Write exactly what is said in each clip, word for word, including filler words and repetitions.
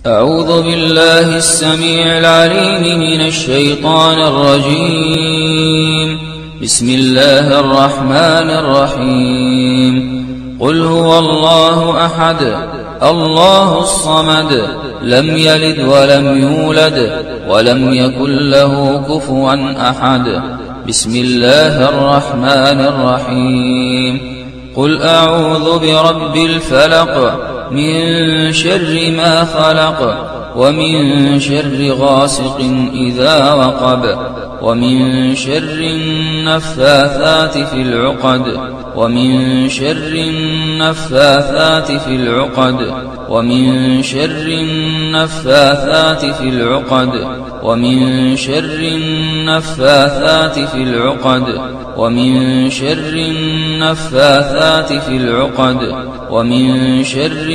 أعوذ بالله السميع العليم من الشيطان الرجيم. بسم الله الرحمن الرحيم. قل هو الله أحد الله الصمد لم يلد ولم يولد ولم يكن له كفوا أحد. بسم الله الرحمن الرحيم. قل أعوذ برب الفلق من شر ما خلق ومن شر غاسق إذا وقب ومن شر النفاثات في العقد ومن شر النفاثات في العقد ومن شر النفاثات في العقد ومن شر النفاثات في العقد ومن شر النفاثات في العقد ومن شر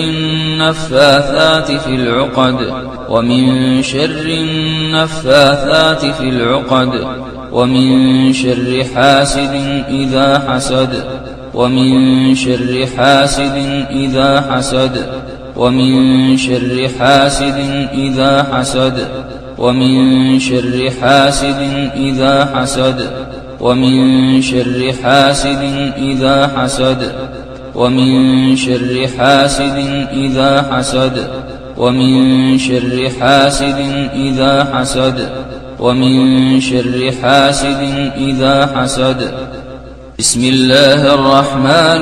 النفاثات في العقد ومن شر النفاثات في العقد ومن شر حاسد إذا حسد ومن شر حاسد إذا حسد ومن شر حاسد إذا حسد ومن شر حاسد إذا حسد ومن شر حاسد إذا حسد ومن شر حاسد إذا حسد ومن شر حاسد إذا حسد ومن شر حاسد إذا حسد. بسم الله الرحمن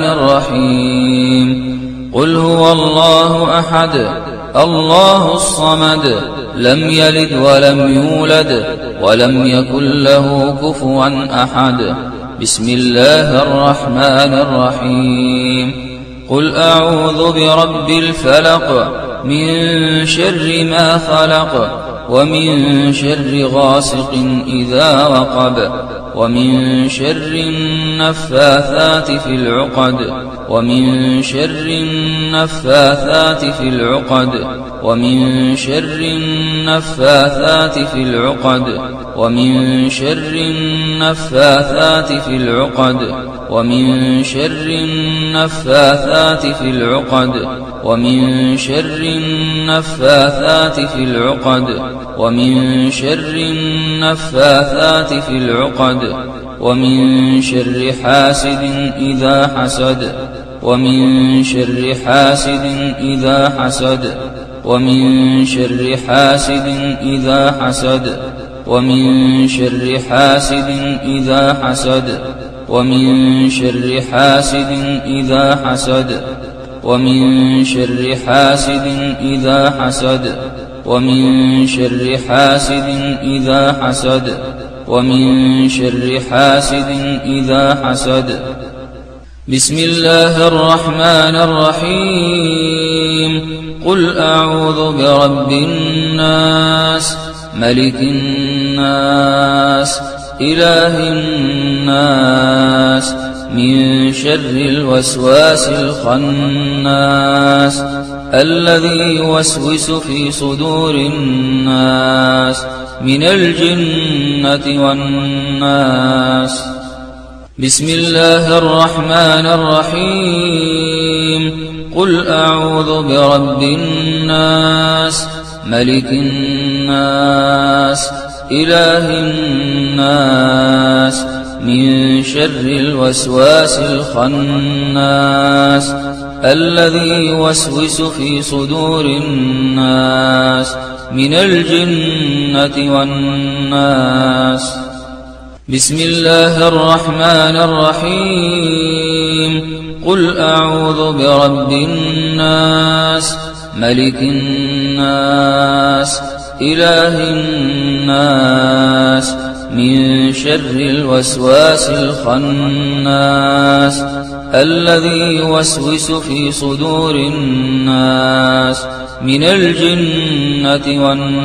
الرحيم. قل هو الله أحد الله الصمد لم يلد ولم يولد ولم يكن له كفوا أحد. بسم الله الرحمن الرحيم. قل أعوذ برب الفلق من شر ما خلق ومن شر غاسق إذا وقب ومن شر النفاثات في العقد ومن شر النفاثات في العقد ومن شر النفاثات في العقد ومن شر النفاثات في العقد ومن شر النفاثات في العقد ومن شر النفاثات في العقد ومن شر النفاثات في العقد ومن شر حاسد إذا حسد ومن شر حاسد إذا حسد ومن شر حاسد إذا حسد ومن شر حاسد إذا حسد ومن شر حاسد إذا حسد ومن شر حاسد إذا حسد ومن شر حاسد إذا حسد ومن شر حاسد إذا حسد. بسم الله الرحمن الرحيم. قل أعوذ برب الناس ملك الناس إله الناس من شر الوسواس الخناس الذي يوسوس في صدور الناس من الجنة والناس. بسم الله الرحمن الرحيم. قل أعوذ برب الناس ملك الناس إله الناس من شر الوسواس الخناس الذي يوسوس في صدور الناس من الجنة والناس. بسم الله الرحمن الرحيم. قل أعوذ برب الناس ملك الناس إله الناس من شر الوسواس الخناس الذي يوسوس في صدور الناس من الجنة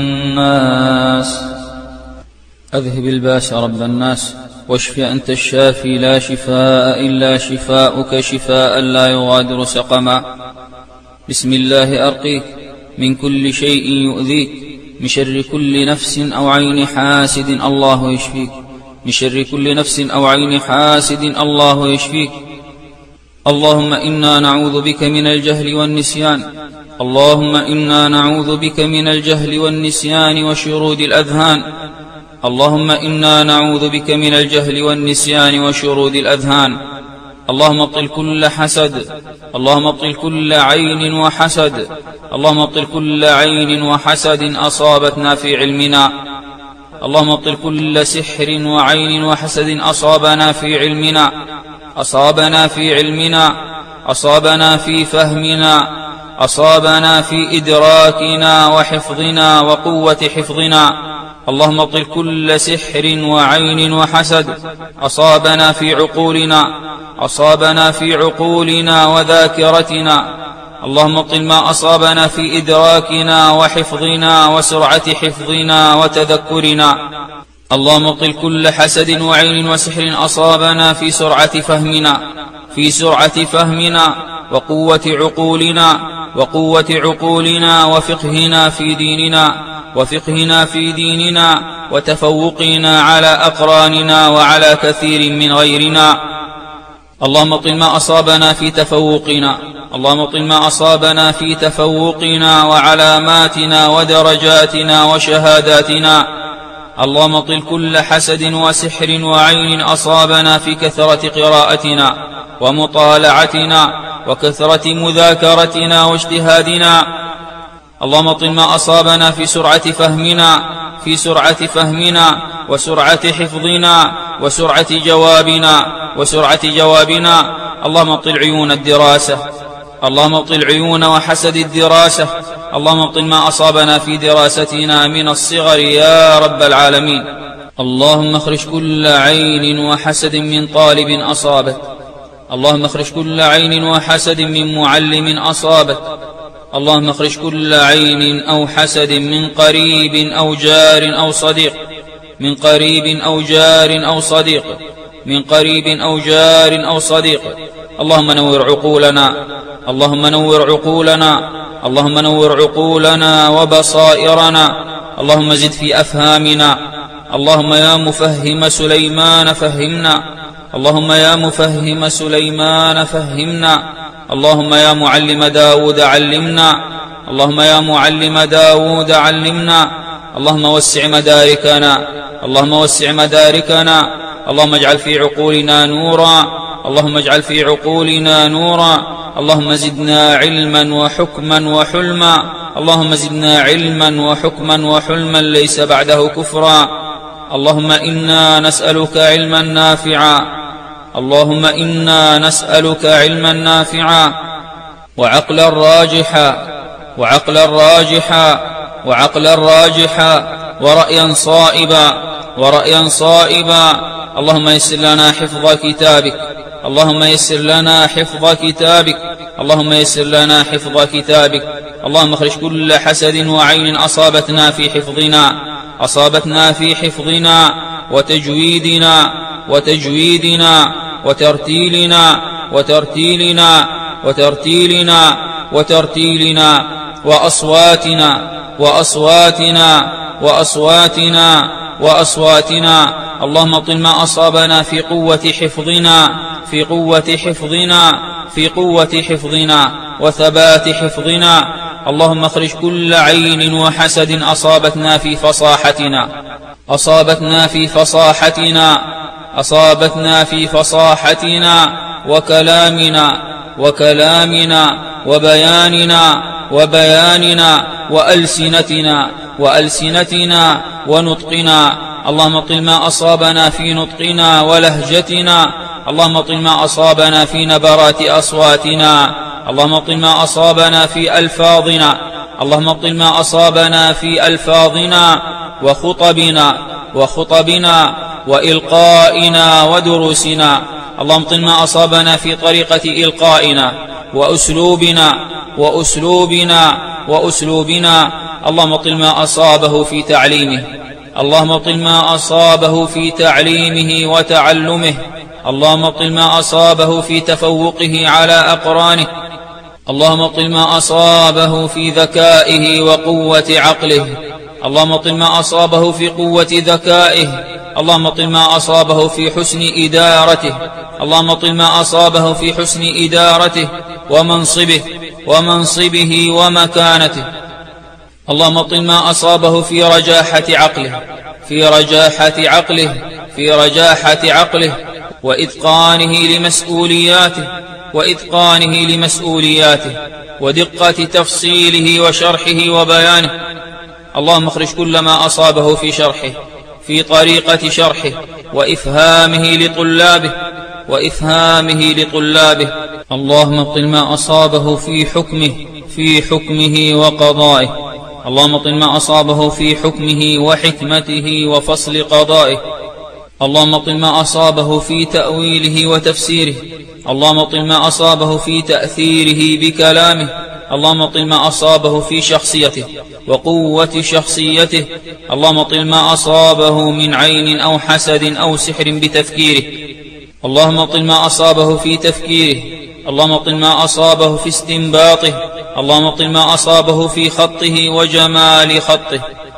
والناس. أذهب الباس رب الناس واشف أنت الشافي لا شفاء إلا شفاؤك شفاء لا يغادر سقما. بسم الله أرقيك من كل شيء يؤذيك من شر كل نفس أو عين حاسد الله يشفيك من شر كل نفس أو عين حاسد الله يشفيك اللهم إنا نعوذ بك من الجهل والنسيان اللهم إنا نعوذ بك من الجهل والنسيان وشرود الأذهان اللهم إنا نعوذ بك من الجهل والنسيان وشرود الأذهان اللهم ابطل كل حسد اللهم ابطل كل عين وحسد اللهم ابطل كل عين وحسد أصابتنا في علمنا اللهم ابطل كل سحر وعين وحسد أصابنا في علمنا أصابنا في علمنا أصابنا في فهمنا أصابنا في إدراكنا وحفظنا وقوة حفظنا اللهم ابطل كل سحر وعين وحسد أصابنا في عقولنا أصابنا في عقولنا وذاكرتنا اللهم ابطل ما أصابنا في إدراكنا وحفظنا وسرعة حفظنا وتذكرنا اللهم ابطل كل حسد وعين وسحر أصابنا في سرعة فهمنا في سرعة فهمنا وقوة عقولنا وقوة عقولنا وفقهنا في ديننا وفقهنا في ديننا وتفوقنا على أقراننا وعلى كثير من غيرنا اللهم ابطل ما أصابنا في تفوقنا اللهم ابطل ما أصابنا في تفوقنا وعلاماتنا ودرجاتنا وشهاداتنا اللهم ابطل كل حسد وسحر وعين أصابنا في كثرة قراءتنا ومطالعتنا وكثرة مذاكرتنا واجتهادنا اللهم ابطل ما أصابنا في سرعة فهمنا في سرعة فهمنا وسرعة حفظنا وسرعة جوابنا وسرعة جوابنا اللهم ابطل عيون الدراسة اللهم ابطل عيون وحسد الدراسة اللهم ابطل ما أصابنا في دراستنا من الصغر يا رب العالمين اللهم اخرج كل عين وحسد من طالب أصابت اللهم اخرج كل عين وحسد من معلم أصابت اللهم اخرج كل عين أو حسد من قريب أو جار أو صديق من قريب أو جار أو صديق من قريب أو جار أو صديق اللهم نور عقولنا اللهم نور عقولنا اللهم نور عقولنا وبصائرنا اللهم زد في أفهامنا اللهم يا مفهم سليمان فهمنا اللهم يا مفهم سليمان فهمنا اللهم يا معلم داود علمنا اللهم يا معلم داود علمنا اللهم وسع مداركنا اللهم وسع مداركنا اللهم اجعل في عقولنا نورا اللهم اجعل في عقولنا نورا اللهم زدنا علما وحكما وحلما اللهم زدنا علما وحكما وحلما ليس بعده كفرا اللهم إنا نسألك علما نافعا اللهم إنا نسألك علما نافعا وعقلا راجحا وعقلا راجحا وعقلا راجحا ورأيا صائبا ورأيا صائبا اللهم يسر لنا حفظ كتابك اللهم يسر لنا حفظ كتابك اللهم يسر لنا حفظ كتابك اللهم اخرج كل حسد وعين أصابتنا في حفظنا أصابتنا في حفظنا وتجويدنا وتجويدنا وترتيلنا وترتيلنا وترتيلنا وترتيلنا وأصواتنا وأصواتنا وأصواتنا وأصواتنا اللهم ابطل ما أصابنا في قوة حفظنا في قوة حفظنا في قوة حفظنا وثبات حفظنا اللهم اخرج كل عين وحسد أصابتنا في فصاحتنا أصابتنا في فصاحتنا أصابتنا في فصاحتنا وكلامنا وكلامنا وبياننا وبياننا وألسنتنا وألسنتنا ونطقنا اللهم ابطل ما أصابنا في نطقنا ولهجتنا اللهم ابطل ما أصابنا في نبرات أصواتنا اللهم ابطل ما أصابنا في ألفاظنا اللهم ابطل ما أصابنا في ألفاظنا وخطبنا وخطبنا وإلقائنا ودروسنا اللهم ابطل ما أصابنا في طريقة إلقائنا وأسلوبنا وأسلوبنا وأسلوبنا اللهم ابطل ما أصابه في تعليمه اللهم ابطل ما أصابه في تعليمه وتعلمه اللهم ابطل ما أصابه في تفوقه على أقرانه اللهم ابطل ما أصابه في ذكائه وقوة عقله اللهم ابطل ما أصابه في قوة ذكائه اللهم طل ما أصابه في حسن إدارته اللهم طل ما أصابه في حسن إدارته ومنصبه ومنصبه ومكانته. اللهم طل ما أصابه في رجاحة عقله في رجاحة عقله في رجاحة عقله وإتقانه لمسؤولياته وإتقانه لمسؤولياته ودقة تفصيله وشرحه وبيانه. اللهم اخرج كل ما أصابه في شرحه في طريقة شرحه وإفهامه لطلابه وإفهامه لطلابه. اللهم ابطل ما أصابه في حكمه في حكمه وقضائه. اللهم ابطل ما أصابه في حكمه وحكمته وفصل قضائه. اللهم ابطل ما أصابه في تأويله وتفسيره. اللهم ابطل ما أصابه في تأثيره بكلامه. اللهم ابطل ما أصابه في شخصيته وقوة شخصيته. اللهم ابطل ما أصابه من عين أو حسد أو سحر بتفكيره. اللهم ابطل ما أصابه في تفكيره. اللهم ابطل ما أصابه في استنباطه. اللهم ابطل ما أصابه في خطه وجمال خطه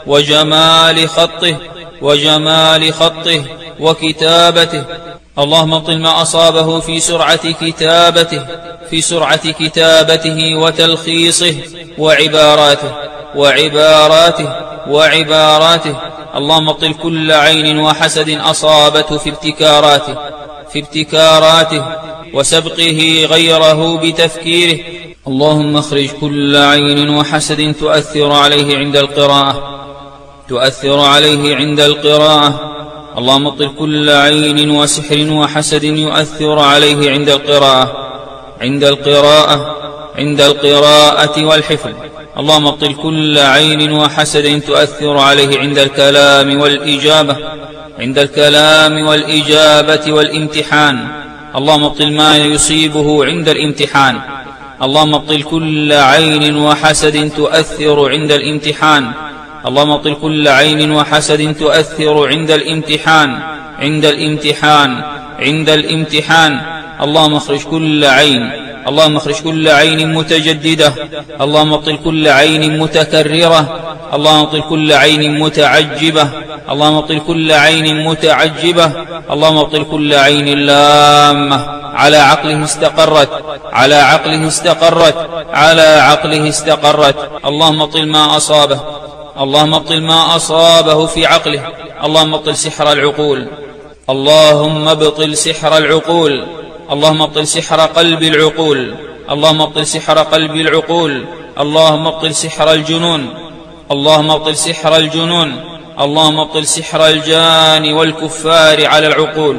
وجمال خطه وجمال خطه وكتابته. اللهم ابطل ما أصابه في سرعة كتابته في سرعة كتابته وتلخيصه وعباراته وعباراته وعباراته. اللهم ابطل كل عين وحسد أصابته في ابتكاراته في ابتكاراته وسبقه غيره بتفكيره. اللهم اخرج كل عين وحسد تؤثر عليه عند القراءة تؤثر عليه عند القراءة. اللهم ابطل كل عين وسحر وحسد يؤثر عليه عند القراءة عند القراءة عند القراءة والحفظ. اللهم ابطل كل عين وحسد تؤثر عليه عند الكلام والإجابة عند الكلام والإجابة والامتحان. اللهم ابطل ما يصيبه عند الامتحان. اللهم ابطل كل عين وحسد تؤثر عند الامتحان. اللهم ابطل كل عين وحسد تؤثر عند الامتحان عند الامتحان عند الامتحان. اللهم اخرج كل عين اللهم اخرج كل عين متجددة. اللهم ابطل كل عين متكررة. اللهم ابطل كل عين متعجبة. اللهم ابطل كل عين متعجبة. اللهم ابطل كل عين لامة على عقله استقرت على عقله استقرت على عقله استقرت. اللهم ابطل ما أصابه اللهم ابطل ما أصابه في عقله. اللهم ابطل سحر العقول. اللهم ابطل سحر العقول. اللهم ابطل سحر قلب العقول. اللهم ابطل سحر قلب العقول. اللهم ابطل سحر الجنون. اللهم ابطل سحر الجنون. اللهم ابطل سحر الجان والكفار على العقول.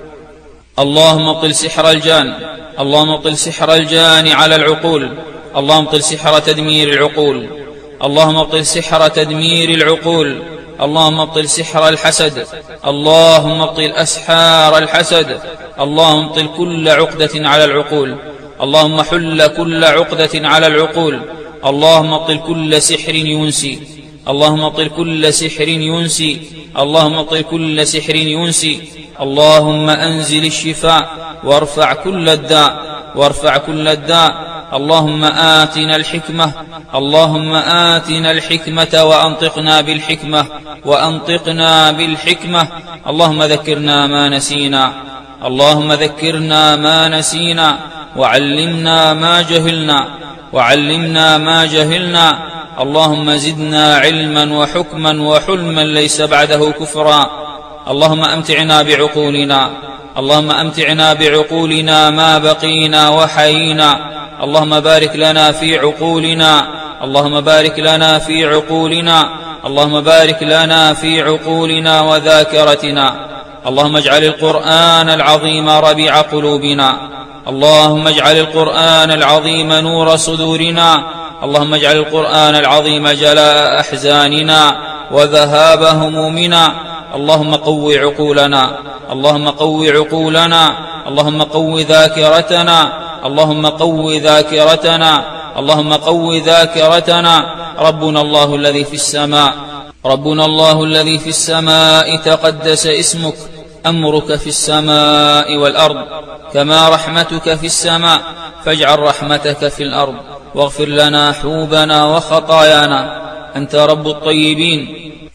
اللهم ابطل سحر الجان اللهم ابطل سحر الجان على العقول. اللهم ابطل سحر تدمير العقول. اللهم ابطل سحر تدمير العقول. اللهم ابطل سحر الحسد. اللهم ابطل أسحار الحسد. اللهم ابطل كل عقدة على العقول. اللهم حل كل عقدة على العقول. اللهم ابطل كل سحر ينسي. اللهم ابطل كل سحر ينسي. اللهم ابطل كل سحر ينسي. اللهم أنزل الشفاء وارفع كل الداء وارفع كل الداء. اللهم آتنا الحكمة اللهم آتنا الحكمة وأنطقنا بالحكمة وأنطقنا بالحكمة. اللهم ذكرنا ما نسينا اللهم ذكرنا ما نسينا وعلمنا ما جهلنا وعلمنا ما جهلنا. اللهم زدنا علما وحكما وحلما ليس بعده كفرا. اللهم أمتعنا بعقولنا اللهم أمتعنا بعقولنا ما بقينا وحيينا. اللهم بارك لنا في عقولنا اللهم بارك لنا في عقولنا اللهم بارك لنا في عقولنا وذاكرتنا. اللهم اجعل القرآن العظيم ربيع قلوبنا. اللهم اجعل القرآن العظيم نور صدورنا. اللهم اجعل القرآن العظيم جلاء أحزاننا وذهاب همومنا. اللهم قو عقولنا اللهم قو عقولنا اللهم قو ذاكرتنا اللهم قو ذاكرتنا اللهم قو ذاكرتنا. ربنا الله الذي في السماء ربنا الله الذي في السماء تقدس اسمك. أمرك في السماء والأرض كما رحمتك في السماء فاجعل رحمتك في الأرض. واغفر لنا حوبنا وخطايانا. أنت رب الطيبين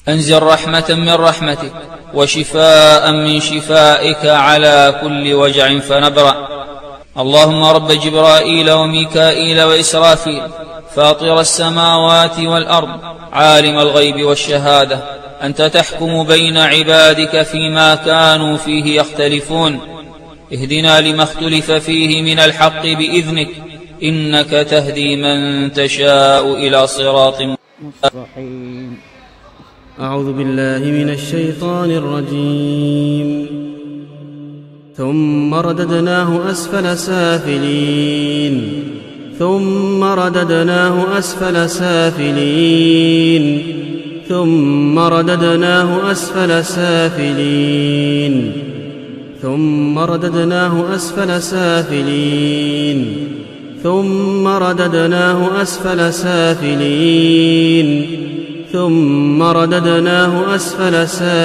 أنزل رحمة من رحمتك وشفاء من شفائك على كل وجع فنبرأ. اللهم رب جبرائيل وميكائيل وإسرافيل فاطر السماوات والأرض عالم الغيب والشهادة، أنت تحكم بين عبادك فيما كانوا فيه يختلفون، اهدنا لما اختلف فيه من الحق بإذنك، إنك تهدي من تشاء إلى صراط مستقيم. أعوذ بالله من الشيطان الرجيم. ثم رددناه أسفل سافلين ثم رددناه أسفل سافلين ثم رددناه أسفل سافلين ثم رددناه أسفل سافلين ثم رددناه أسفل سافلين ثم رددناه أسفل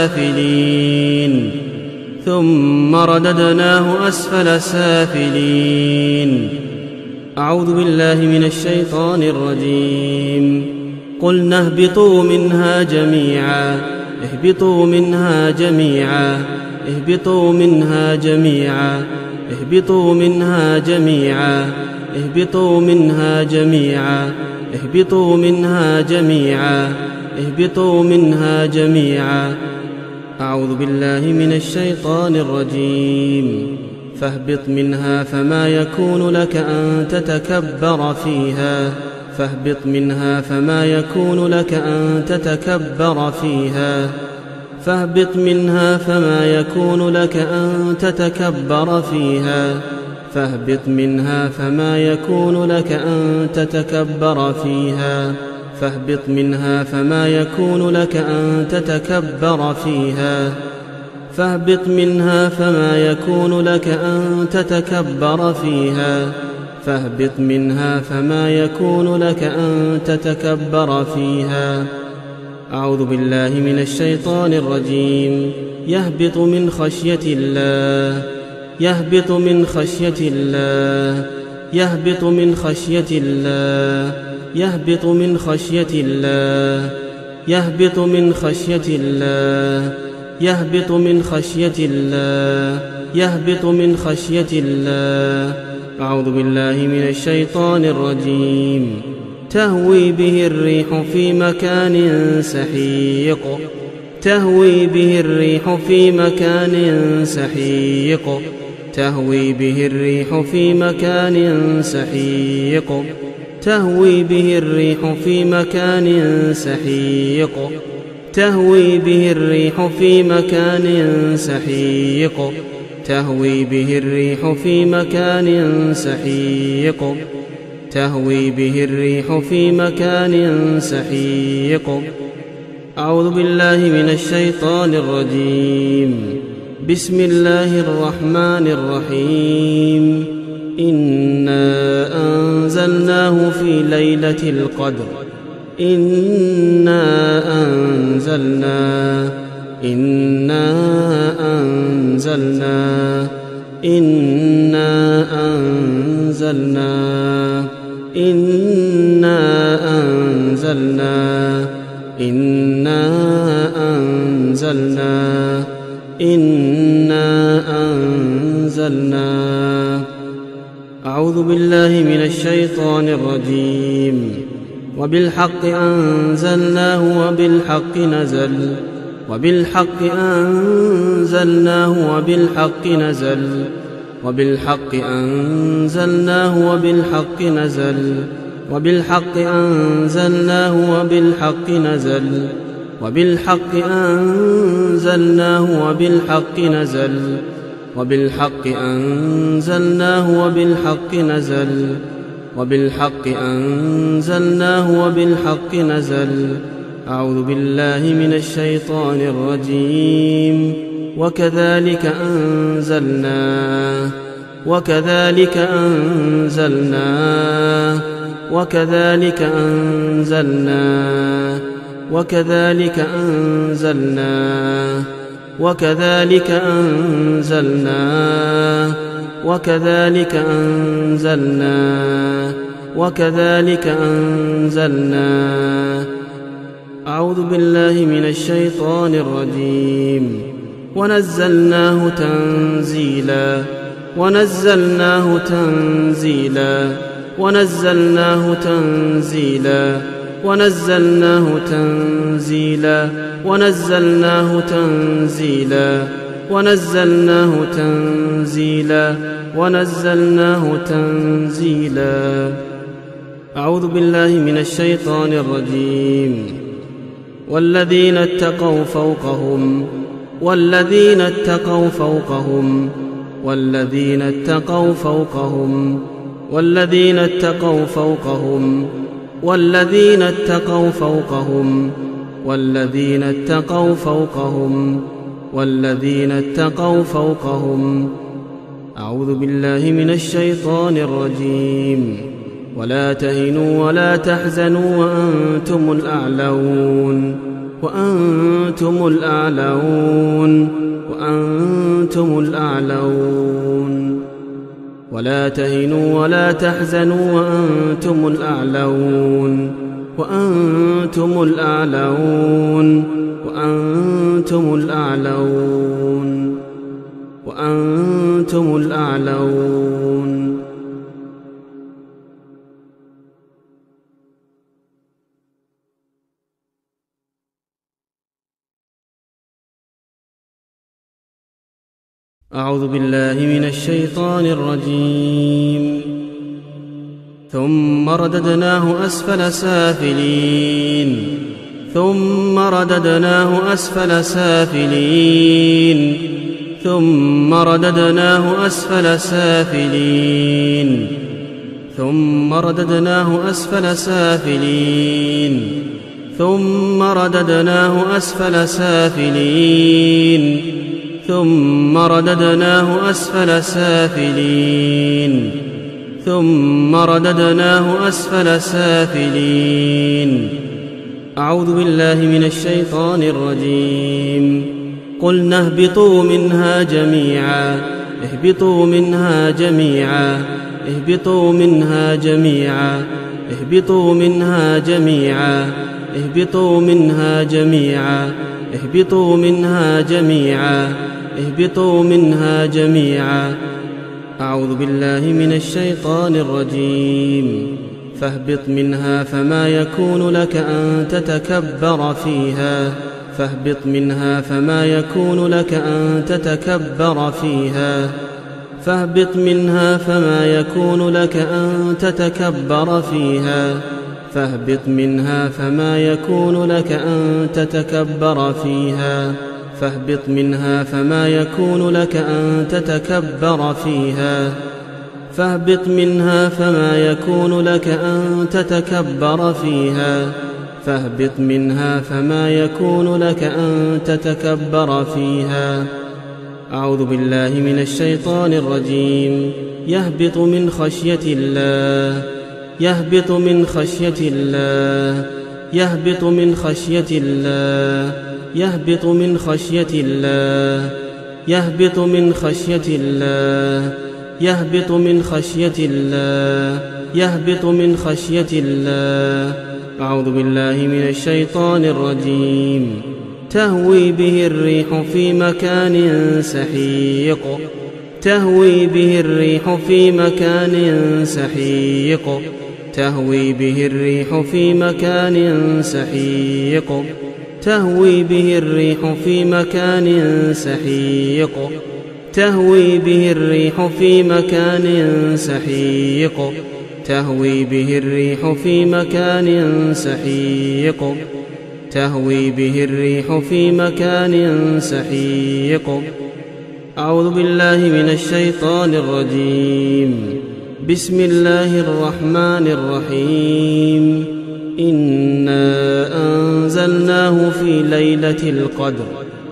سافلين ثم رددناه أسفل سافلين. أعوذ بالله من الشيطان الرجيم. قلنا اهبطوا منها جميعا اهبطوا منها جميعا اهبطوا منها جميعا اهبطوا منها جميعا اهبطوا منها جميعا اهبطوا منها جميعا اهبطوا منها جميعا. أعوذ بالله من الشيطان الرجيم. فاهبط منها فما يكون لك أن تتكبر فيها فاهبط منها فما يكون لك أن تتكبر فيها فاهبط منها فما يكون لك أن تتكبر فيها فاهبط منها فما يكون لك أن تتكبر فيها فاهبط منها فما يكون لك أن تتكبر فيها فاهبط منها فما يكون لك أن تتكبر فيها فاهبط منها فما يكون لك أن تتكبر فيها. أعوذ بالله من الشيطان الرجيم. يهبط من خشية الله يهبط من خشية الله يهبط من خشية الله يهبط من خشية الله يهبط من خشية الله يهبط من خشية الله يهبط من خشية الله. أعوذ بالله من الشيطان الرجيم. تهوي به الريح في مكان سحيق تهوي به الريح في مكان سحيق تهوي به الريح في مكان سحيق تهوي به الريح في مكان سحيق تهوي به الريح في مكان سحيق تهوي به الريح في مكان سحيق تهوي به الريح في مكان سحيق. أعوذ بالله من الشيطان الرجيم. بسم الله الرحمن الرحيم. إنا أنزلناه في ليلة القدر إنا أنزلناه إنا أنزلناه إنا أنزلناه إنا أنزلناه إنا أنزلناه إنا أنزلناه. أعوذ بالله من الشيطان الرجيم. وبالحق أنزلناه وبالحق نزل وبالحق أنزلناه وبالحق نزل وبالحق أنزلناه وبالحق نزل وبالحق أنزلناه وبالحق نزل وبالحق أنزلناه وبالحق نزل وبالحق أنزلناه وبالحق نزل وبالحق أنزلناه وبالحق نزل. أعوذ بالله من الشيطان الرجيم. وكذلك أنزلناه وكذلك أنزلناه وكذلك أنزلناه وكذلك أنزلناه وكذلك أنزلناه وكذلك أنزلناه وكذلك أنزلناه أعوذ بالله من الشيطان الرجيم ونزلناه تنزيلا ونزلناه تنزيلا ونزلناه تنزيلا ونزلناه تنزيلا ونزلناه تنزيلا ونزلناه تنزيلا ونزلناه تنزيلا أعوذ بالله من الشيطان الرجيم والذين اتقوا فوقهم والذين اتقوا فوقهم والذين اتقوا فوقهم والذين اتقوا فوقهم والذين اتقوا فوقهم والذين اتقوا فوقهم والذين اتقوا فوقهم أعوذ بالله من الشيطان الرجيم ولا تهنوا ولا تحزنوا وأنتم الأعلون وأنتم الأعلون وأنتم الأعلون ولا تهنوا ولا تحزنوا وأنتم الأعلون وأنتم الأعلون وأنتم الأعلون وأنتم الأعلون أعوذ بالله من الشيطان الرجيم ثم رددناه أسفل سافلين ثم رددناه أسفل سافلين ثم رددناه أسفل سافلين ثم رددناه أسفل سافلين ثم رددناه أسفل سافلين ثم رددناه أسفل سافلين ثم رددناه أسفل سافلين أعوذ بالله من الشيطان الرجيم قلنا اهبطوا منها جميعا اهبطوا منها جميعا اهبطوا منها جميعا اهبطوا منها جميعا اهبطوا منها جميعا اهبطوا منها جميعا اهبطوا منها جميعا أعوذ بالله من الشيطان الرجيم فاهبط منها فما يكون لك أن تتكبر فيها فاهبط منها فما يكون لك أن تتكبر فيها فاهبط منها فما يكون لك أن تتكبر فيها فاهبط منها فما يكون لك أن تتكبر فيها فاهبط منها فما يكون لك أن تتكبر فيها فاهبط منها فما يكون لك أن تتكبر فيها فاهبط منها فما يكون لك أن تتكبر فيها أعوذ بالله من الشيطان الرجيم يهبط من خشية الله يهبط من خشية الله يهبط من خشية الله يهبط من خشية الله يهبط من خشية الله يهبط من خشية الله يهبط من خشية الله أعوذ بالله من الشيطان الرجيم تهوي به الريح في مكان سحيق تهوي به الريح في مكان سحيق تهوي به الريح في مكان سحيق تهوي به الريح في مكان سحيق تهوي به الريح في مكان سحيق تهوي به الريح في مكان سحيق تهوي به الريح في مكان سحيق أعوذ بالله من الشيطان الرجيم بسم الله الرحمن الرحيم إنا أنزلناه في ليلة القدر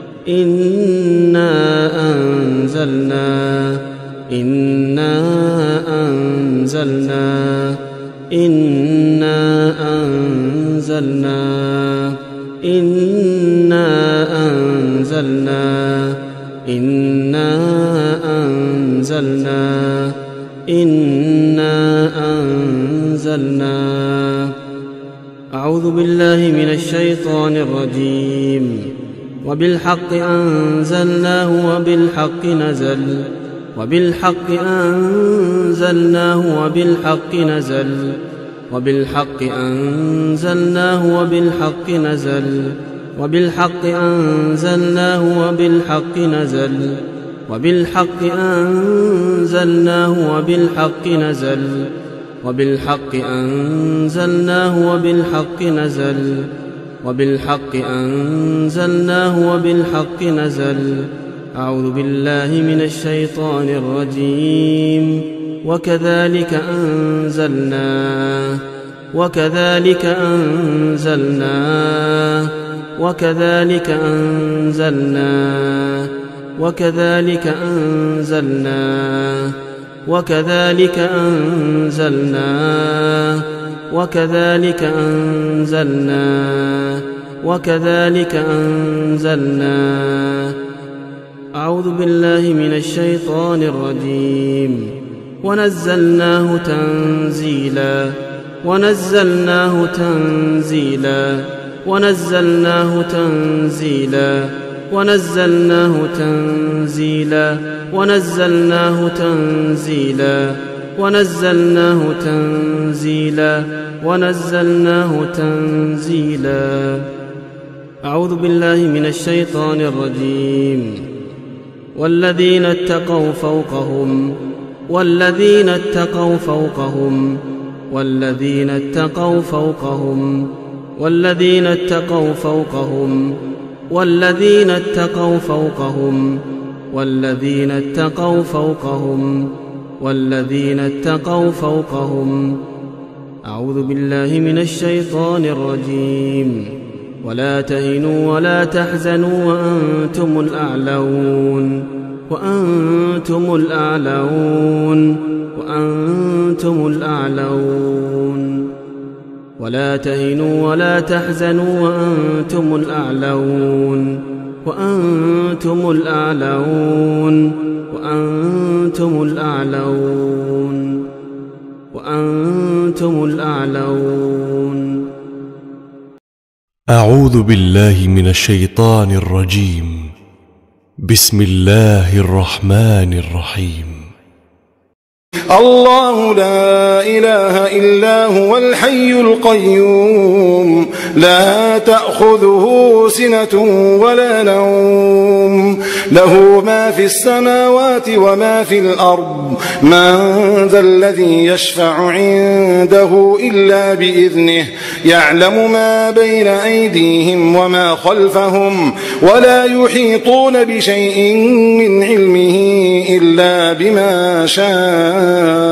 إنا أنزلناه إنا أنزلناه إنا أنزلناه إنا أنزلناه إنا أنزلناه إنا أنزلناه أعوذ أعوذ بالله من الشيطان الرجيم وبالحق أنزلناه وبالحق نزل وبالحق أنزلناه وبالحق نزل وبالحق أنزلناه وبالحق نزل وبالحق أنزلناه وبالحق نزل وبالحق أنزلناه وبالحق نزل وبالحق أنزلناه وبالحق نزل وبالحق أنزلناه وبالحق نزل. أعوذ بالله من الشيطان الرجيم وكذلك أنزلناه وكذلك أنزلناه وكذلك أنزلناه وكذلك أنزلناه وكذلك أنزلناه وكذلك أنزلناه وكذلك أنزلناه. أعوذ بالله من الشيطان الرجيم ونزلناه تنزيلا ونزلناه تنزيلا ونزلناه تنزيلا ونزلناه تنزيلا ونزلناه تنزيلا ونزلناه تنزيلا ونزلناه تنزيلا. أعوذ بالله من الشيطان الرجيم والذين اتقوا فوقهم والذين اتقوا فوقهم والذين اتقوا فوقهم والذين اتقوا فوقهم والذين اتقوا فوقهم والذين اتقوا فوقهم والذين اتقوا فوقهم. أعوذ بالله من الشيطان الرجيم ولا تهنوا ولا تحزنوا وأنتم الأعلون وأنتم الأعلون وأنتم الأعلون ولا تهنوا ولا تحزنوا وأنتم الأعلون وأنتم الأعلون وأنتم الأعلون وأنتم الأعلون. أعوذ بالله من الشيطان الرجيم. بسم الله الرحمن الرحيم. الله لا إله إلا هو الحي القيوم لا تأخذه سنة ولا نوم له ما في السماوات وما في الأرض من ذا الذي يشفع عنده إلا بإذنه يعلم ما بين أيديهم وما خلفهم ولا يحيطون بشيء من علمه إلا بما شاء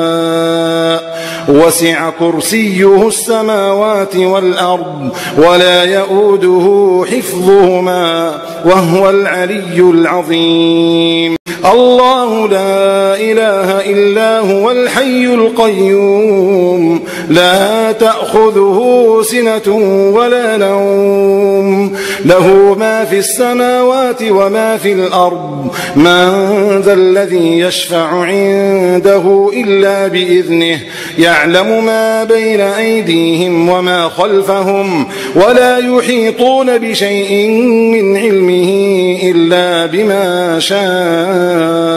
وسع كرسيه السماوات والأرض ولا يؤوده حفظهما وهو العلي العظيم. الله لا إله إلا هو الحي القيوم لا تأخذه سنة ولا نوم له ما في السماوات وما في الأرض من ذا الذي يشفع عنده إلا بإذنه يعلم ما بين أيديهم وما خلفهم ولا يحيطون بشيء من علمه إلا بما شاء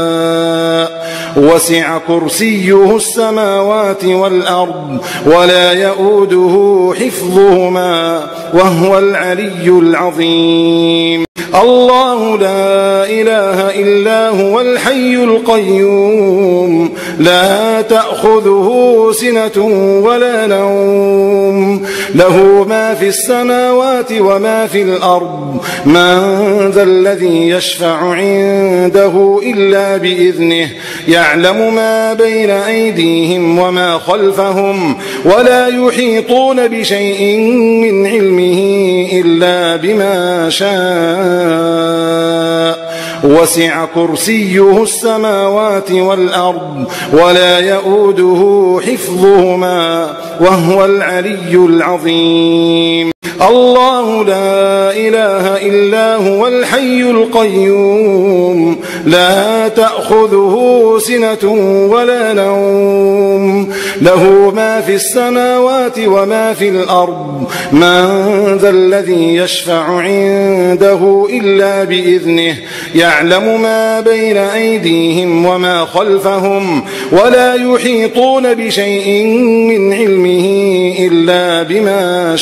وسع كرسيه السماوات والأرض ولا يؤوده حفظهما وهو العلي العظيم. الله الله لا إله إلا هو الحي القيوم لا تأخذه سنة ولا نوم له ما في السماوات وما في الأرض من ذا الذي يشفع عنده إلا بإذنه يعلم ما بين أيديهم وما خلفهم ولا يحيطون بشيء من علمه إلا بما شاء وسع كرسيه السماوات والأرض ولا يؤوده حفظهما وهو العلي العظيم. الله لا إله إلا هو الحي القيوم لا تأخذه سنة ولا نوم له ما في السماوات وما في الأرض من ذا الذي يشفع عنده إلا بإذنه يعلم ما بين أيديهم وما خلفهم ولا يحيطون بشيء من علمه إلا بما شاء وسع كرسيه السماوات والأرض ولا يؤوده حفظهما وهو العلي العظيم. الله لا إله إلا هو الحي القيوم لا تأخذه سنة ولا نوم له ما في السماوات وما في الأرض من ذا الذي يشفع عنده إلا بإذنه يعلم ما بين أيديهم وما خلفهم ولا يحيطون بشيء من علمه إلا بما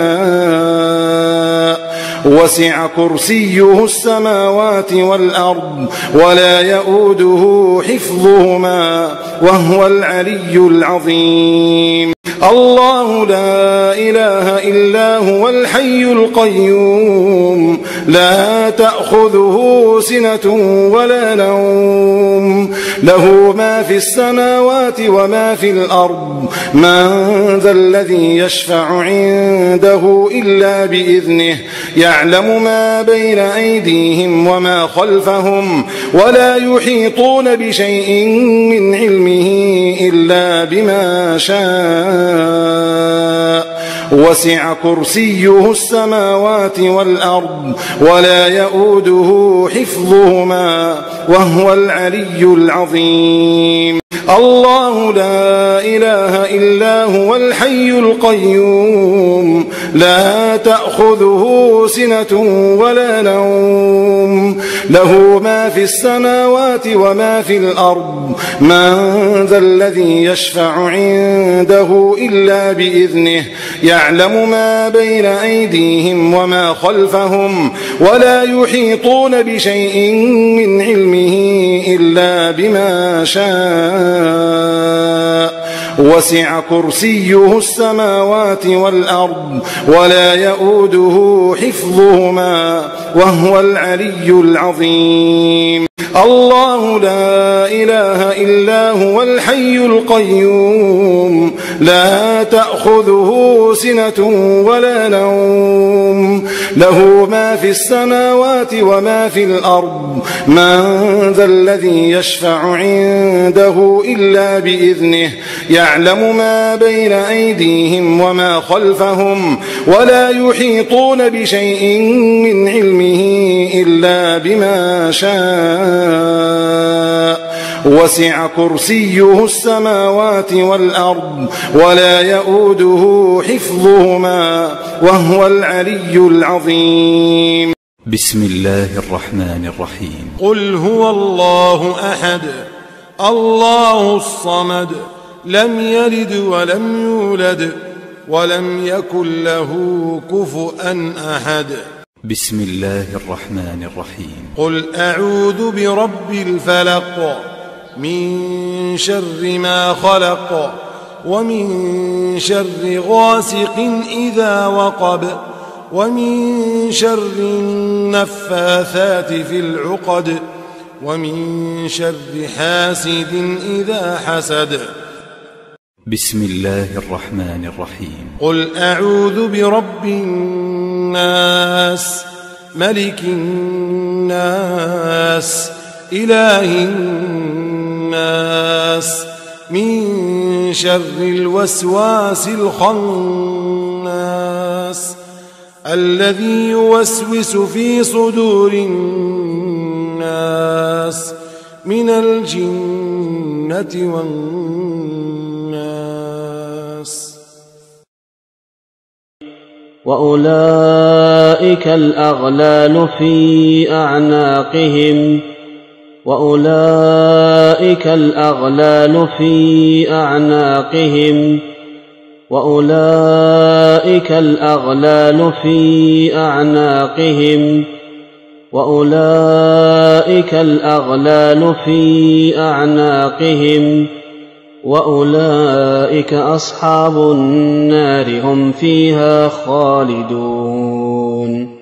شاء وسع كرسيه السماوات والأرض ولا يؤوده حفظهما وهو العلي العظيم الله لا إله إلا هو الحي القيوم لا تأخذه سنة ولا نوم له ما في السماوات وما في الأرض من ذا الذي يشفع عنده إلا بإذنه يعلم ما بين أيديهم وما خلفهم ولا يحيطون بشيء من علمه إلا بما شاء وسع كرسيه السماوات والأرض ولا يؤوده حفظهما وهو العلي العظيم الله لا إله إلا هو الحي القيوم لا تأخذه سنة ولا نوم له ما في السماوات وما في الأرض من ذا الذي يشفع عنده إلا بإذنه يعلم ما بين أيديهم وما خلفهم ولا يحيطون بشيء من علمه إلا بما شاء وسع كرسيه السماوات والأرض ولا يؤوده حفظهما وهو العلي العظيم الله لا إله إلا هو الحي القيوم لا تأخذه سنة ولا نوم له ما في السماوات وما في الأرض من ذا الذي يشفع عنده إلا بإذنه يعلم ما بين أيديهم وما خلفهم ولا يحيطون بشيء من علمه إلا بما شاء وسع كرسيه السماوات والأرض ولا يؤوده حفظهما وهو العلي العظيم بسم الله الرحمن الرحيم قل هو الله أحد الله الصمد لم يلد ولم يولد ولم يكن له كفؤا أحد بسم الله الرحمن الرحيم قل أعوذ برب الفلق من شر ما خلق ومن شر غاسق إذا وقب ومن شر النفاثات في العقد ومن شر حاسد إذا حسد بسم الله الرحمن الرحيم قل أعوذ برب الناس ملك الناس إله الناس من شر الوسواس الخناس الذي يوسوس في صدور الناس من الجنة والناس وأولئك الأغلال في أعناقهم وأولئك الأغلال في أعناقهم وأولئك الأغلال في أعناقهم وأولئك الأغلال في أعناقهم وأولئك أصحاب النار هم فيها خالدون.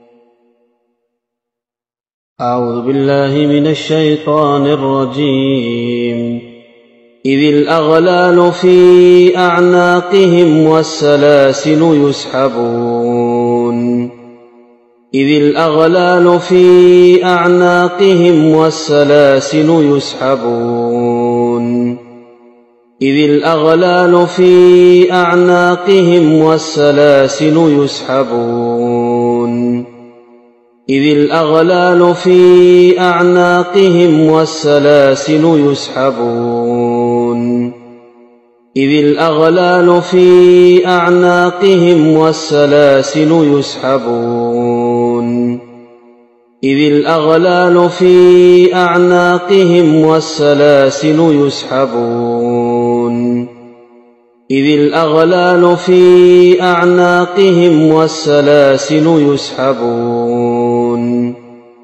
أعوذ بالله من الشيطان الرجيم. إذ الأغلال في أعناقهم والسلاسل يسحبون إذ الأغلال في أعناقهم والسلاسل يسحبون إذ الأغلال في أعناقهم والسلاسل يسحبون إذ الأغلال في أعناقهم والسلاسل يسحبون إذ الأغلال في أعناقهم والسلاسل يسحبون إذ الأغلال في أعناقهم والسلاسل يسحبون إذ الأغلال في أعناقهم والسلاسل يسحبون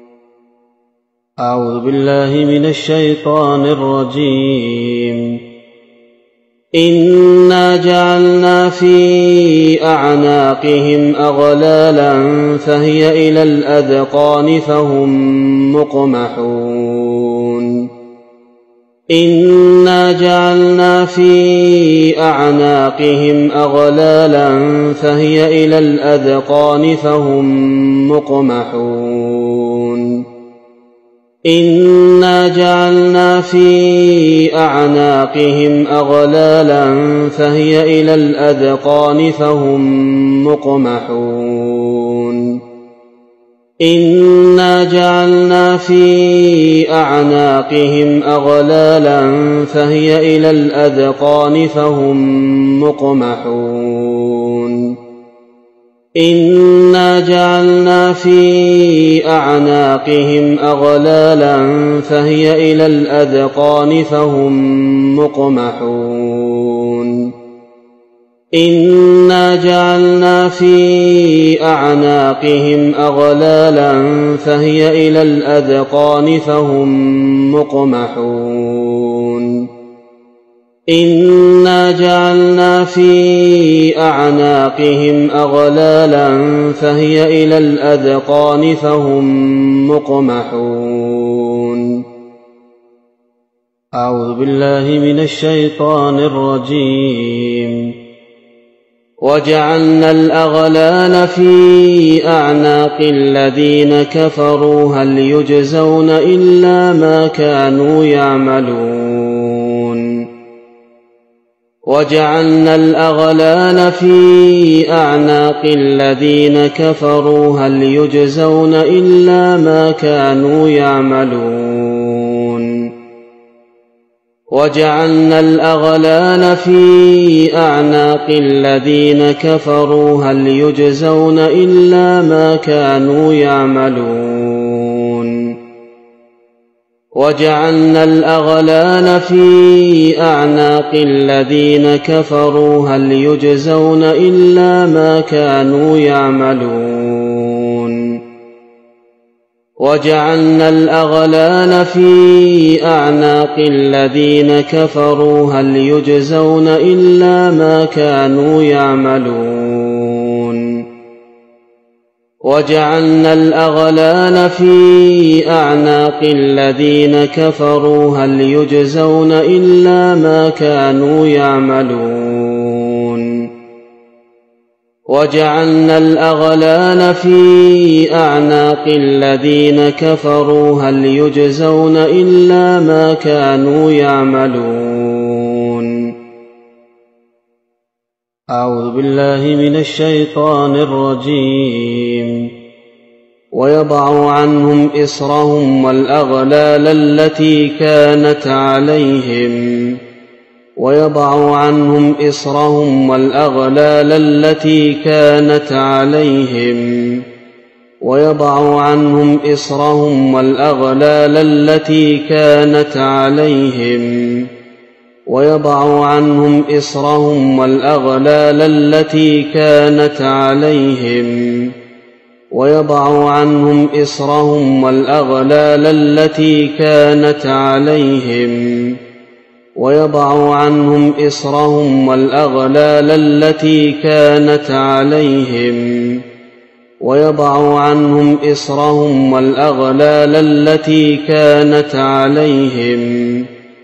أعوذ بالله من الشيطان الرجيم إنا جعلنا في أعناقهم أغلالا فهي إلى الأذقان فهم مقمحون إنا جعلنا في أعناقهم أغلالا فهي إلى الأذقان فهم مقمحون إنا جعلنا في أعناقهم أغلالا فهي إلى الأذقان فهم مقمحون إنا جعلنا في أعناقهم أغلالا فهي إلى الأذقان فهم مقمحون إنا جعلنا في أعناقهم أغلالا فهي إلى الأذقان فهم مقمحون إنا جعلنا في أعناقهم أغلالا فهي إلى الأذقان فهم مقمحون إنا جعلنا في أعناقهم أغلالا فهي إلى الأذقان فهم مقمحون أعوذ بالله من الشيطان الرجيم وجعلنا الأغلال في أعناق الذين كفروا هل يجزون إلا ما كانوا يعملون وجعلنا الأغلال في أعناق الذين كفروا هل يجزون إلا ما كانوا يعملون وجعلنا الأغلال في أعناق الذين كفروا هل يجزون إلا ما كانوا يعملون وجعلنا الأغلال في أعناق الذين كفروا هل يجزون إلا ما كانوا يعملون وجعلنا الأغلال في أعناق الذين كفروا هل يجزون إلا ما كانوا يعملون وجعلنا الأغلال في أعناق الذين كفروا هل يجزون إلا ما كانوا يعملون وجعلنا الأغلال في أعناق الذين كفروا هل يجزون إلا ما كانوا يعملون أعوذ بالله من الشيطان الرجيم ويضع عنهم إصرهم والأغلال التي كانت عليهم ويضع عنهم إصرهم والأغلال التي كانت عليهم ويضع عنهم إصرهم والأغلال التي كانت عليهم ويضع عنهم إصرهم والأغلال التي كانت عليهم ويضع عنهم إصرهم والأغلال التي كانت عليهم ويضع عنهم إصرهم والأغلال التي كانت عليهم ويضع عنهم إصرهم والأغلال التي كانت عليهم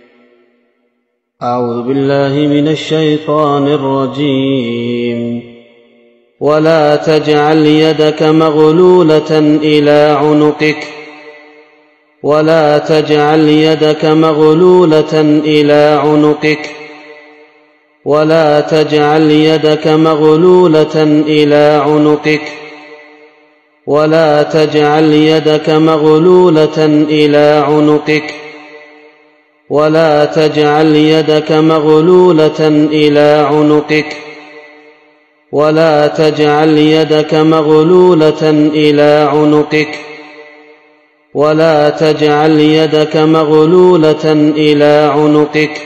أعوذ بالله من الشيطان الرجيم ولا تجعل يدك مغلولة إلى عنقك ولا تجعل يدك مغلولة إلى عنقك ولا تجعل يدك مغلولة إلى عنقك ولا تجعل يدك مغلولة إلى عنقك ولا تجعل يدك مغلولة إلى عنقك ولا تجعل يدك مغلولة إلى عنقك ولا تجعل يدك مغلولة إلى عنقك.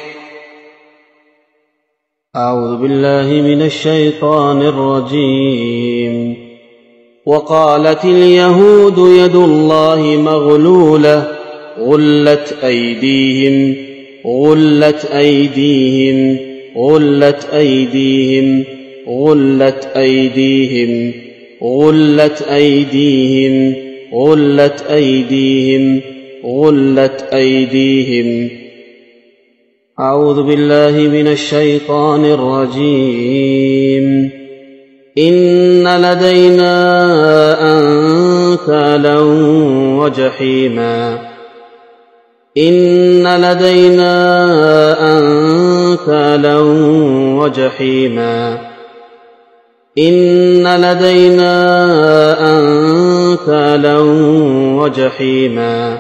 أعوذ بالله من الشيطان الرجيم. وقالت اليهود يد الله مغلولة غلت أيديهم غلت أيديهم غلت أيديهم غلت أيديهم غلت أيديهم غلت أيديهم غلت أيديهم. أعوذ بالله من الشيطان الرجيم. إن لدينا أنكالا وجحيما إن لدينا أنكالا وجحيما إن لدينا أنكالا وجحيما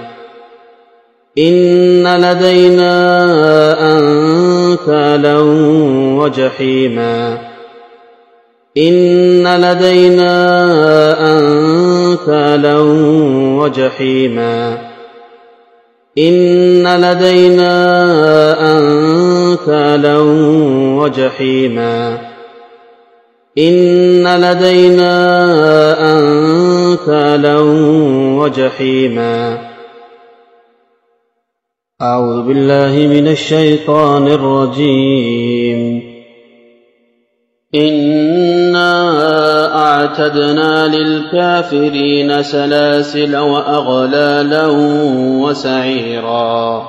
إن لدينا أنكالا وجحيما إن لدينا أنكالا وجحيما إن لدينا أنكالا وجحيما إن لدينا أنكالا وجحيما. أعوذ بالله من الشيطان الرجيم. إنا أعتدنا للكافرين سلاسل وأغلالا وسعيرا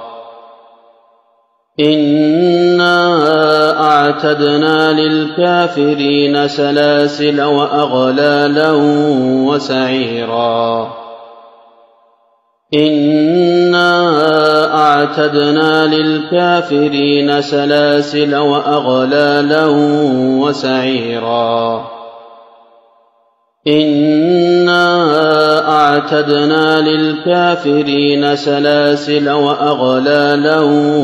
إنا أعتدنا للكافرين سلاسل وأغلالا وسعيرا إنا أعتدنا للكافرين سلاسل وأغلالا وسعيرا إنا أعتدنا للكافرين سلاسل وأغلالا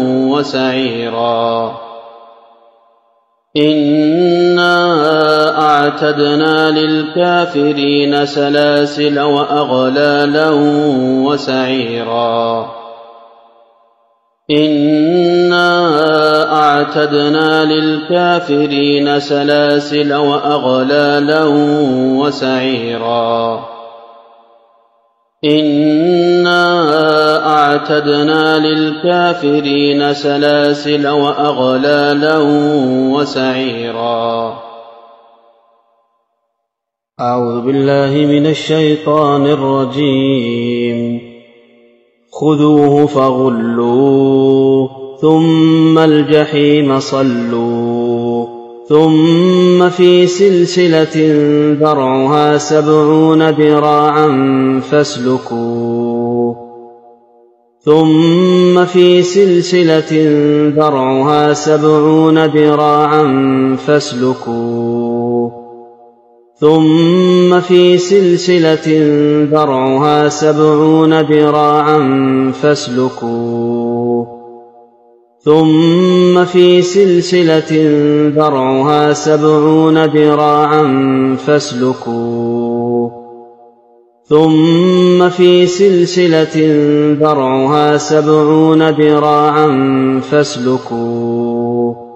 وسعيرا إنا أعتدنا للكافرين سلاسل وأغلالا وسعيرا إنا أعتدنا للكافرين سلاسل وأغلالا وسعيرا إنا أعتدنا للكافرين سلاسل وأغلالا وسعيرا. أعوذ بالله من الشيطان الرجيم. خذوه فغلوه ثم الجحيم صلوه ثم في سلسلة ذرعها سبعون ذراعا فاسلكوه ثم في سلسلة ذرعها سبعون ذراعا فاسلكوه ثم في سلسلة ذرعها سبعون ذراعا فاسلكوه ثم في سلسلة ذرعها سبعون ذراعا فاسلكوه ثم في سلسلة ذرعها سبعون ذراعا فاسلكوه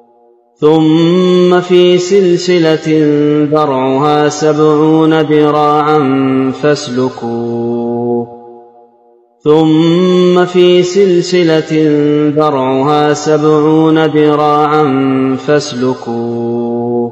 ثم في سلسلة ذرعها سبعون ذراعا فاسلكوه ثم في سلسلة ذرعها سبعون ذراعا فاسلكوه.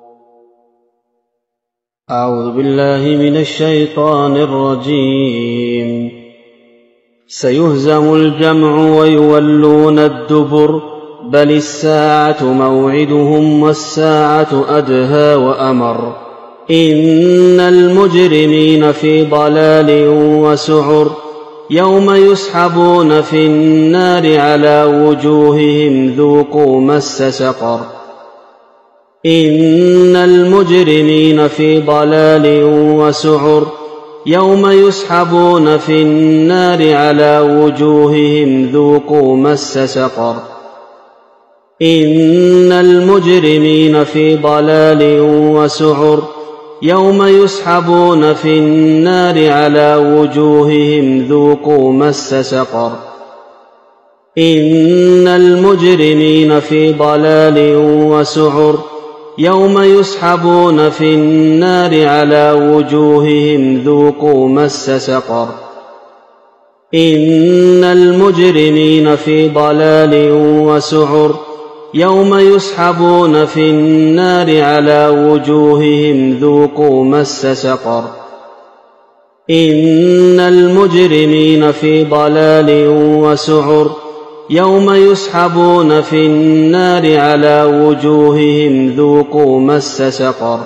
أعوذ بالله من الشيطان الرجيم. سيهزم الجمع ويولون الدبر بل الساعة موعدهم والساعة أدهى وأمر إن المجرمين في ضلال وسعر يوم يسحبون في النار على وجوههم ذوقوا مس سقر إن المجرمين في ضلال وسعر يوم يسحبون في النار على وجوههم ذوقوا مس سقر إن المجرمين في ضلال وسعر يوم يسحبون في النار على وجوههم ذوقوا مس سقر إن المجرمين في ضلال وسعر يوم يسحبون في النار على وجوههم ذوقوا مس سقر إن المجرمين في ضلال وسعر يوم يسحبون في النار على وجوههم ذوقوا مس سقر إن المجرمين في ضلال وسعر يوم يسحبون في النار على وجوههم ذوقوا مس سقر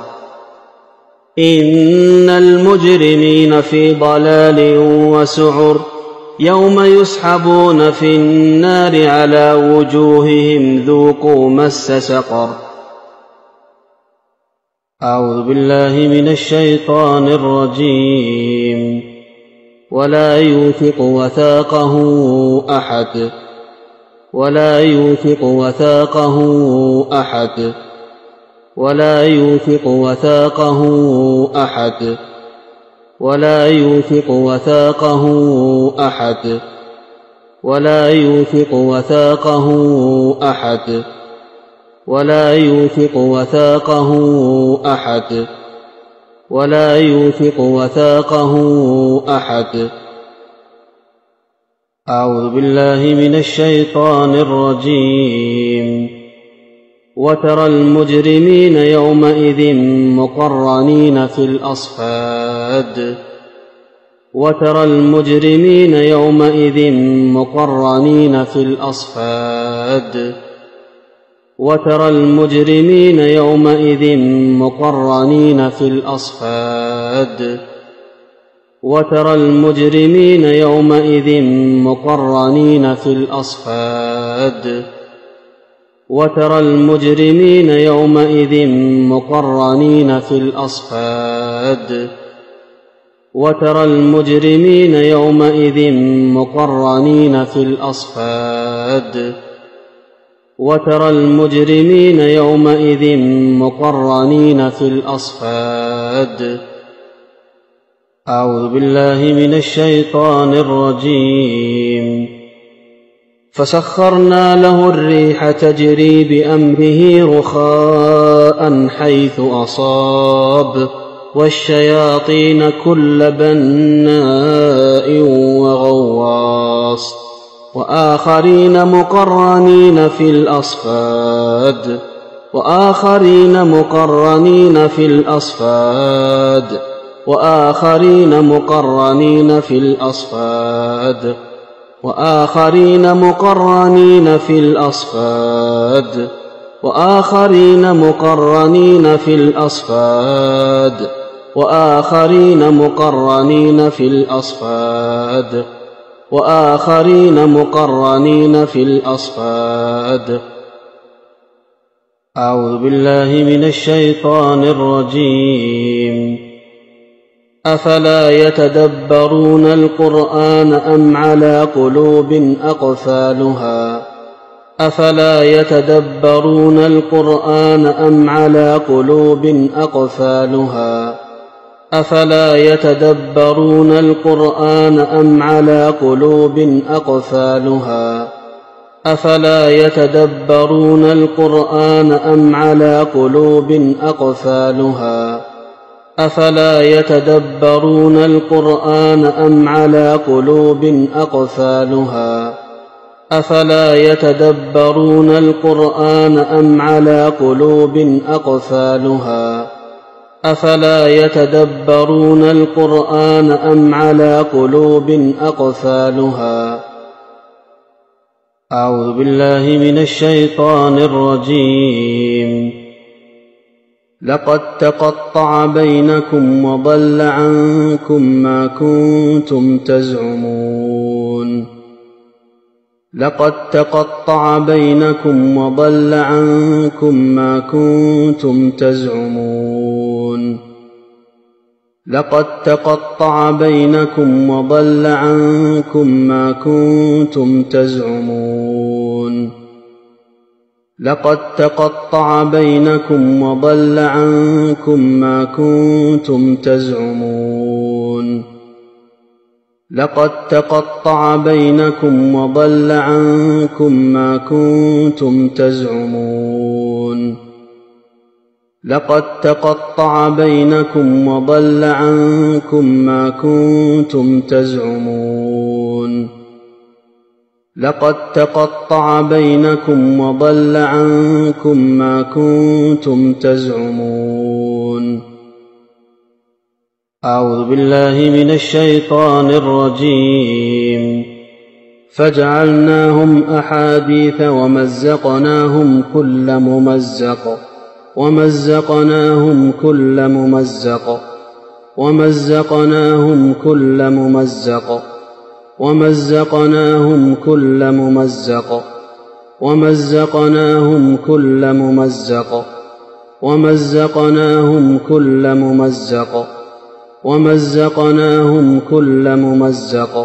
إن المجرمين في ضلال وسعر يوم يسحبون في النار على وجوههم ذوقوا مس سقر أعوذ بالله من الشيطان الرجيم ولا يوثق وثاقه أحد ولا يوثق وثاقه أحد ولا يوثق وثاقه أحد ولا يوثق وثاقه أحد ولا يوثق وثاقه أحد ولا يوثق وثاقه أحد ولا يوثق وثاقه أحد أعوذ بالله من الشيطان الرجيم وترى المجرمين يومئذ مقرنين في الأصفاد وترى المجرمين يومئذ مقرنين في الأصفاد وترى المجرمين يومئذ مقرنين في الأصفاد وترى المجرمين يومئذ مقرنين في الأصفاد وترى المجرمين يومئذ مقرنين في الأصفاد وترى المجرمين يومئذ مقرنين في الأصفاد وترى المجرمين يومئذ مقرنين في الأصفاد أعوذ بالله من الشيطان الرجيم فسخرنا له الريح تجري بأمره رخاء حيث أصاب والشياطين كل بناء وغواص وآخرين مقرنين في الأصفاد وآخرين مقرنين في الأصفاد وآخرين مقرنين في الأصفاد وآخرين مقرنين في الأصفاد وآخرين مقرنين في الأصفاد وآخرين مقرنين في الأصفاد وآخرين مقرنين في الأصفاد أعوذ بالله من الشيطان الرجيم أفلا يتدبرون القرآن أم على قلوب أقفالها أفلا يتدبرون القرآن أم على قلوب أقفالها أفلا يتدبرون القرآن أم على قلوب أقفالها أفلا يتدبرون القرآن أم على قلوب أقفالها أفلا يتدبرون القرآن أم على قلوب أقفالها أفلا يتدبرون القرآن أم على قلوب أقفالها أفلا يتدبرون القرآن أم على قلوب أقفالها أعوذ بالله من الشيطان الرجيم لقد تقطع بينكم وضل عنكم ما كنتم تزعمون لقد تقطع بينكم وضل عنكم ما كنتم تزعمون لقد تقطع بينكم وضل عنكم ما كنتم تزعمون لقد تقطع بينكم وضل عنكم ما كنتم تزعمون لقد تقطع بينكم وضل عنكم ما كنتم تزعمون لقد تقطع بينكم وضل عنكم ما كنتم تزعمون لقد تقطع بينكم وضل عنكم ما كنتم تزعمون أعوذ بالله من الشيطان الرجيم فجعلناهم أحاديث ومزقناهم كل ممزق ومزقناهم كل ممزق ومزقناهم كل ممزق ومزقناهم كل ممزق ومزقناهم كل ممزق ومزقناهم كل ممزق ومزقناهم كل ممزق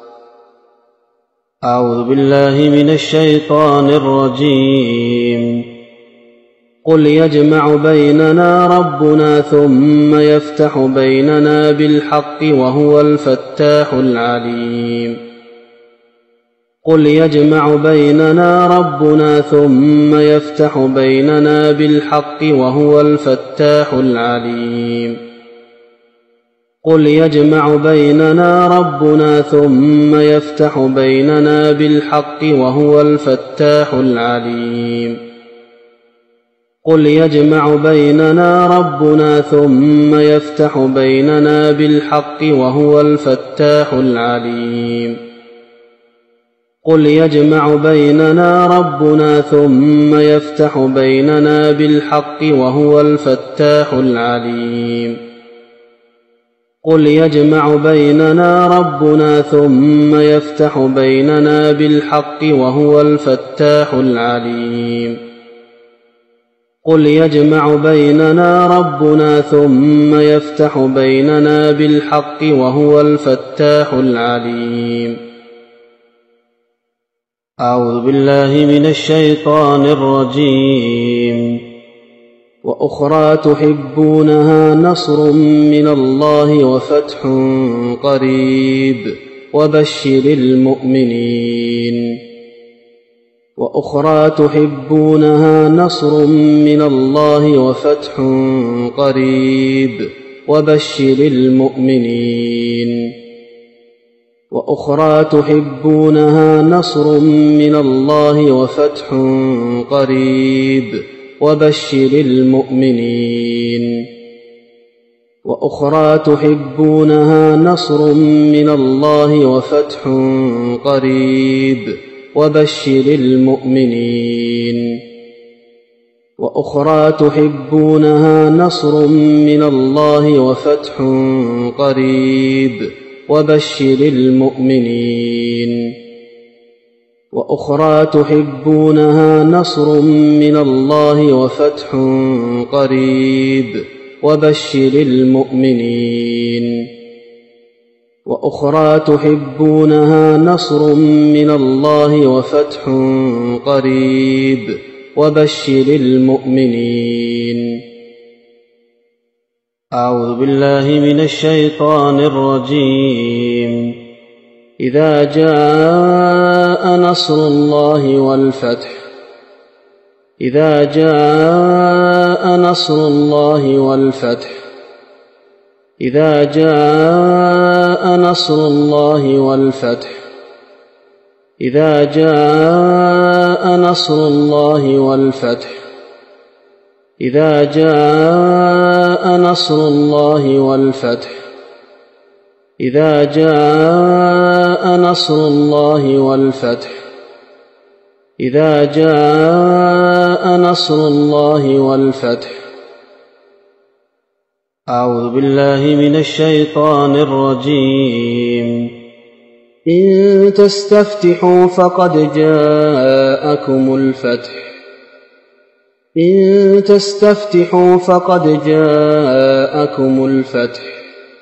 أعوذ بالله من الشيطان الرجيم قل يجمع بيننا ربنا ثم يفتح بيننا بالحق وهو الفتاح العليم قل يجمع بيننا ربنا ثم يفتح بيننا بالحق وهو الفتاح العليم قل يجمع بيننا ربنا ثم يفتح بيننا بالحق وهو الفتاح العليم قل يجمع بيننا ربنا ثم يفتح بيننا بالحق وهو الفتاح العليم قل يجمع بيننا ربنا ثم يفتح بيننا بالحق وهو الفتاح العليم قل يجمع بيننا ربنا ثم يفتح بيننا بالحق وهو الفتاح العليم قل يجمع بيننا ربنا ثم يفتح بيننا بالحق وهو الفتاح العليم أعوذ بالله من الشيطان الرجيم وأخرى تحبونها نصر من الله وفتح قريب وبشر المؤمنين وأخرى تحبونها نصر من الله وفتح قريب وبشر المؤمنين وأخرى تحبونها نصر من الله وفتح قريب وبشر المؤمنين وأخرى تحبونها نصر من الله وفتح قريب وبشر المؤمنين وأخرى تحبونها نصر من الله وفتح قريب وبشر المؤمنين وأخرى تحبونها نصر من الله وفتح قريب وبشر المؤمنين وأخرى تحبونها نصر من الله وفتح قريب وبشر المؤمنين أعوذ بالله من الشيطان الرجيم إذا جاء نصر الله والفتح إذا جاء نصر الله والفتح إذا جاء نصر الله والفتح إذا جاء نصر الله والفتح إذا جاء نصر الله والفتح إذا جاء نصر الله والفتح إذا جاء نصر الله والفتح أعوذ بالله من الشيطان الرجيم إن تستفتحوا فقد جاءكم الفتح إن تستفتحوا فقد جاءكم الفتح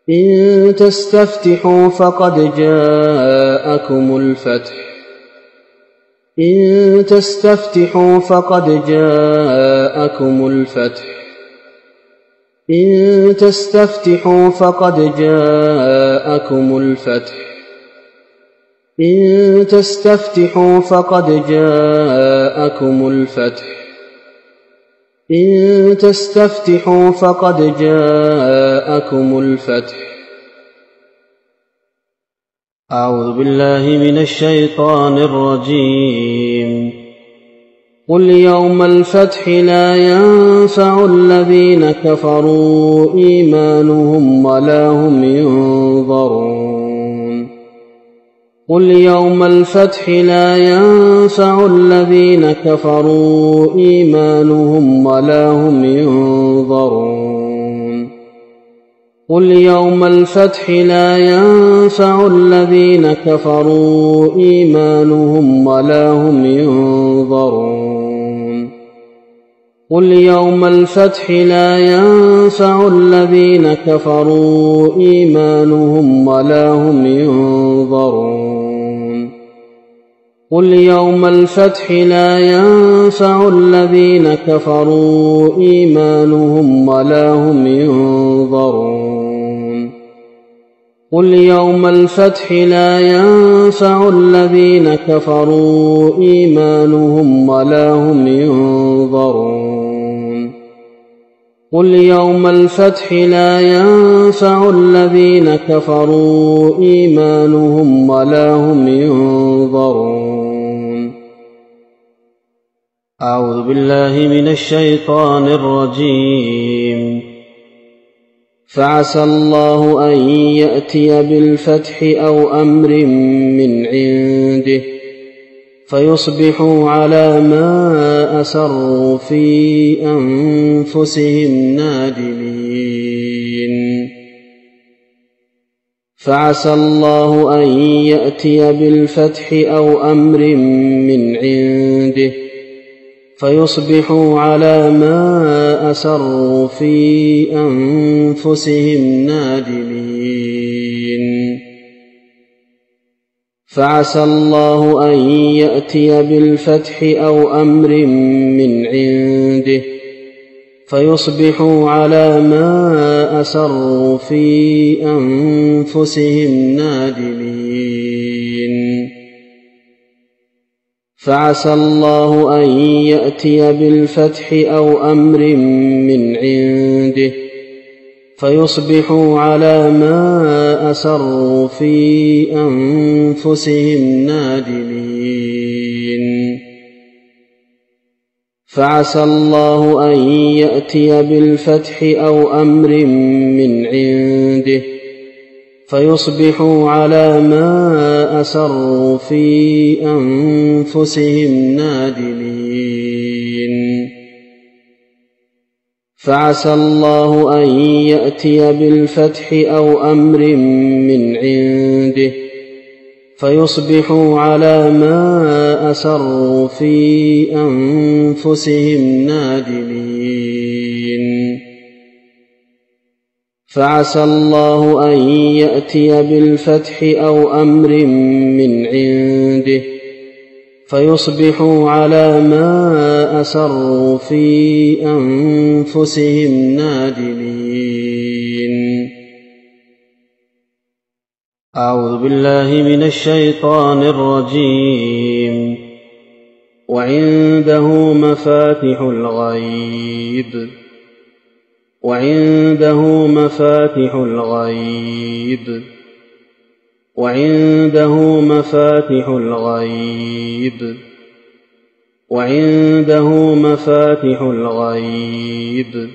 إن تستفتحوا فقد جاءكم الفتح إن تستفتحوا فقد جاءكم الفتح إن تستفتحوا فقد جاءكم الفتح إن تستفتحوا فقد جاءكم الفتح إن تستفتحوا فقد جاءكم الفتح. أعوذ بالله من الشيطان الرجيم. قل يوم الفتح لا ينفع الذين كفروا إيمانهم ولا هم ينظرون. قل يوم الفتح لا ينفع الذين كفروا إيمانهم ولا هم ينظرون. قل يوم الفتح لا ينفع الذين كفروا إيمانهم ولا هم ينظرون. قل يوم الفتح لا ينفع الذين كفروا إيمانهم ولا هم ينظرون. قل يوم الفتح لا ينفع الذين كفروا إيمانهم ولا هم ينظرون. قل يوم الفتح لا ينفع الذين كفروا إيمانهم ولا هم ينظرون. قل يوم الفتح لا ينفع الذين كفروا إيمانهم ولا هم ينظرون. أعوذ بالله من الشيطان الرجيم. فعسى الله أن يأتي بالفتح أو أمر من عنده فيصبحوا على ما أسروا في أنفسهم نادمين. فعسى الله أن يأتي بالفتح أو أمر من عنده فيصبحوا على ما أسروا في أنفسهم نادمين. فعسى الله أن يأتي بالفتح أو أمر من عنده فيصبحوا على ما أسروا في أنفسهم نادمين. فعسى الله أن يأتي بالفتح أو أمر من عنده فيصبحوا على ما أسروا في أنفسهم نادمين. فعسى الله أن يأتي بالفتح أو أمر من عنده فيصبحوا على ما أسروا في أنفسهم نادمين. فعسى الله أن يأتي بالفتح أو أمر من عنده فيصبحوا على ما أسروا في أنفسهم نادمين. فعسى الله أن يأتي بالفتح أو أمر من عنده فيصبحوا على ما أسروا في أنفسهم نادمين. أعوذ بالله من الشيطان الرجيم. وعنده مفاتح الغيب وعنده مفاتح الغيب وعنده مفاتح الغيب وعنده مفاتح الغيب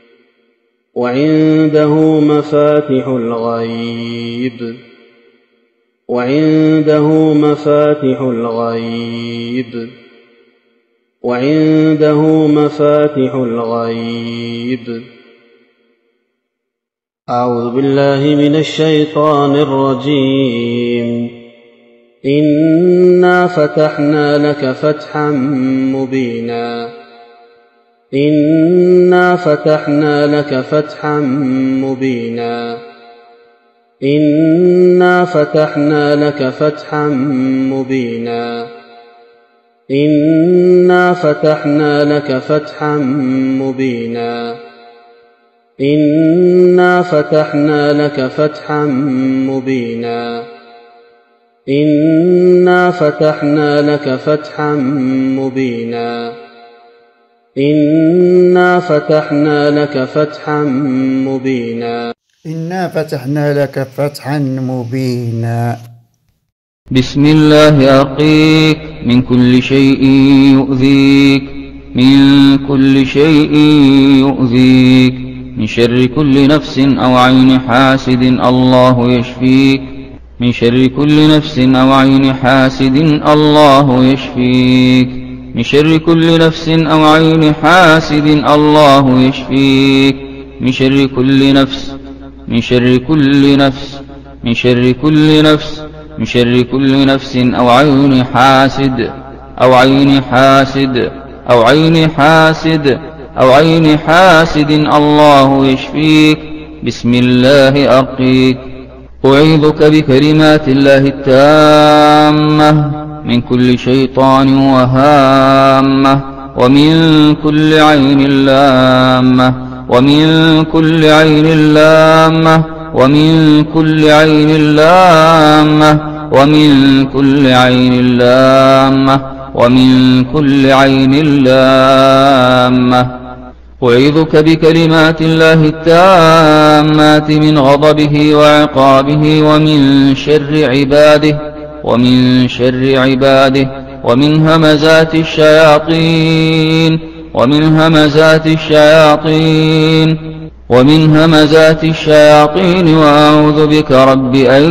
وعنده مفاتح الغيب وعنده مفاتح الغيب وعنده مفاتح الغيب. أعوذ بالله من الشيطان الرجيم. إنا فتحنا لك فتحا مبينا إنا فتحنا لك فتحا مبينا إنا فتحنا لك فتحا مبينا إنا فتحنا لك فتحا مبينا إنا فتحنا لك فتحا مبينا إنا فتحنا لك فتحا مبينا إنا فتحنا لك فتحا مبينا إنا فتحنا لك فتحا مبينا. بسم الله أرقيك من كل شيء يؤذيك من كل شيء يؤذيك من شر كل نفس أو عين حاسد الله يشفيك من شر كل نفس أو عين حاسد الله يشفيك من شر كل نفس أو عين حاسد الله يشفيك من شر كل نفس من شر كل نفس من شر كل نفس من شر كل نفس أو عين حاسد أو عين حاسد أو عين حاسد أو عين حاسد الله يشفيك. بسم الله أرقيك أعيذك بكلمات الله التامة من كل شيطان وهامة ومن كل عين لامة ومن كل عين لامة ومن كل عين لامة ومن كل عين لامة ومن كل عين لامة أعيذك بكلمات الله التامات من غضبه وعقابه ومن شر عباده ومن شر عباده ومن همزات الشياطين ومن همزات الشياطين ومن همزات الشياطين وأعوذ بك رب أن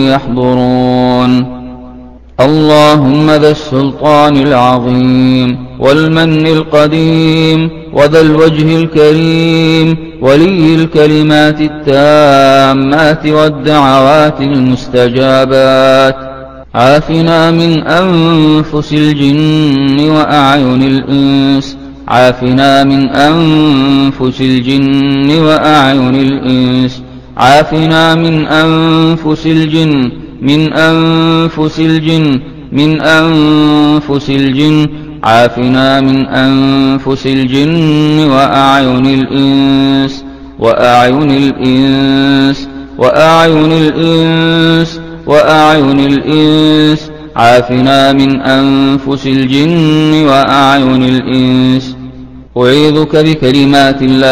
يحضرون. اللهم ذا السلطان العظيم والمن القديم وذا الوجه الكريم ولي الكلمات التامات والدعوات المستجابات عافنا من أنفس الجن وأعين الإنس عافنا من أنفس الجن وأعين الإنس عافنا من أنفس الجن من أنفس الجن من أنفس الجن عافنا من أنفس الجن وأعين الإنس وأعين الإنس وأعين الإنس وأعين الإنس عافنا من أنفس الجن وأعين الإنس. أعيذك بكلمات الله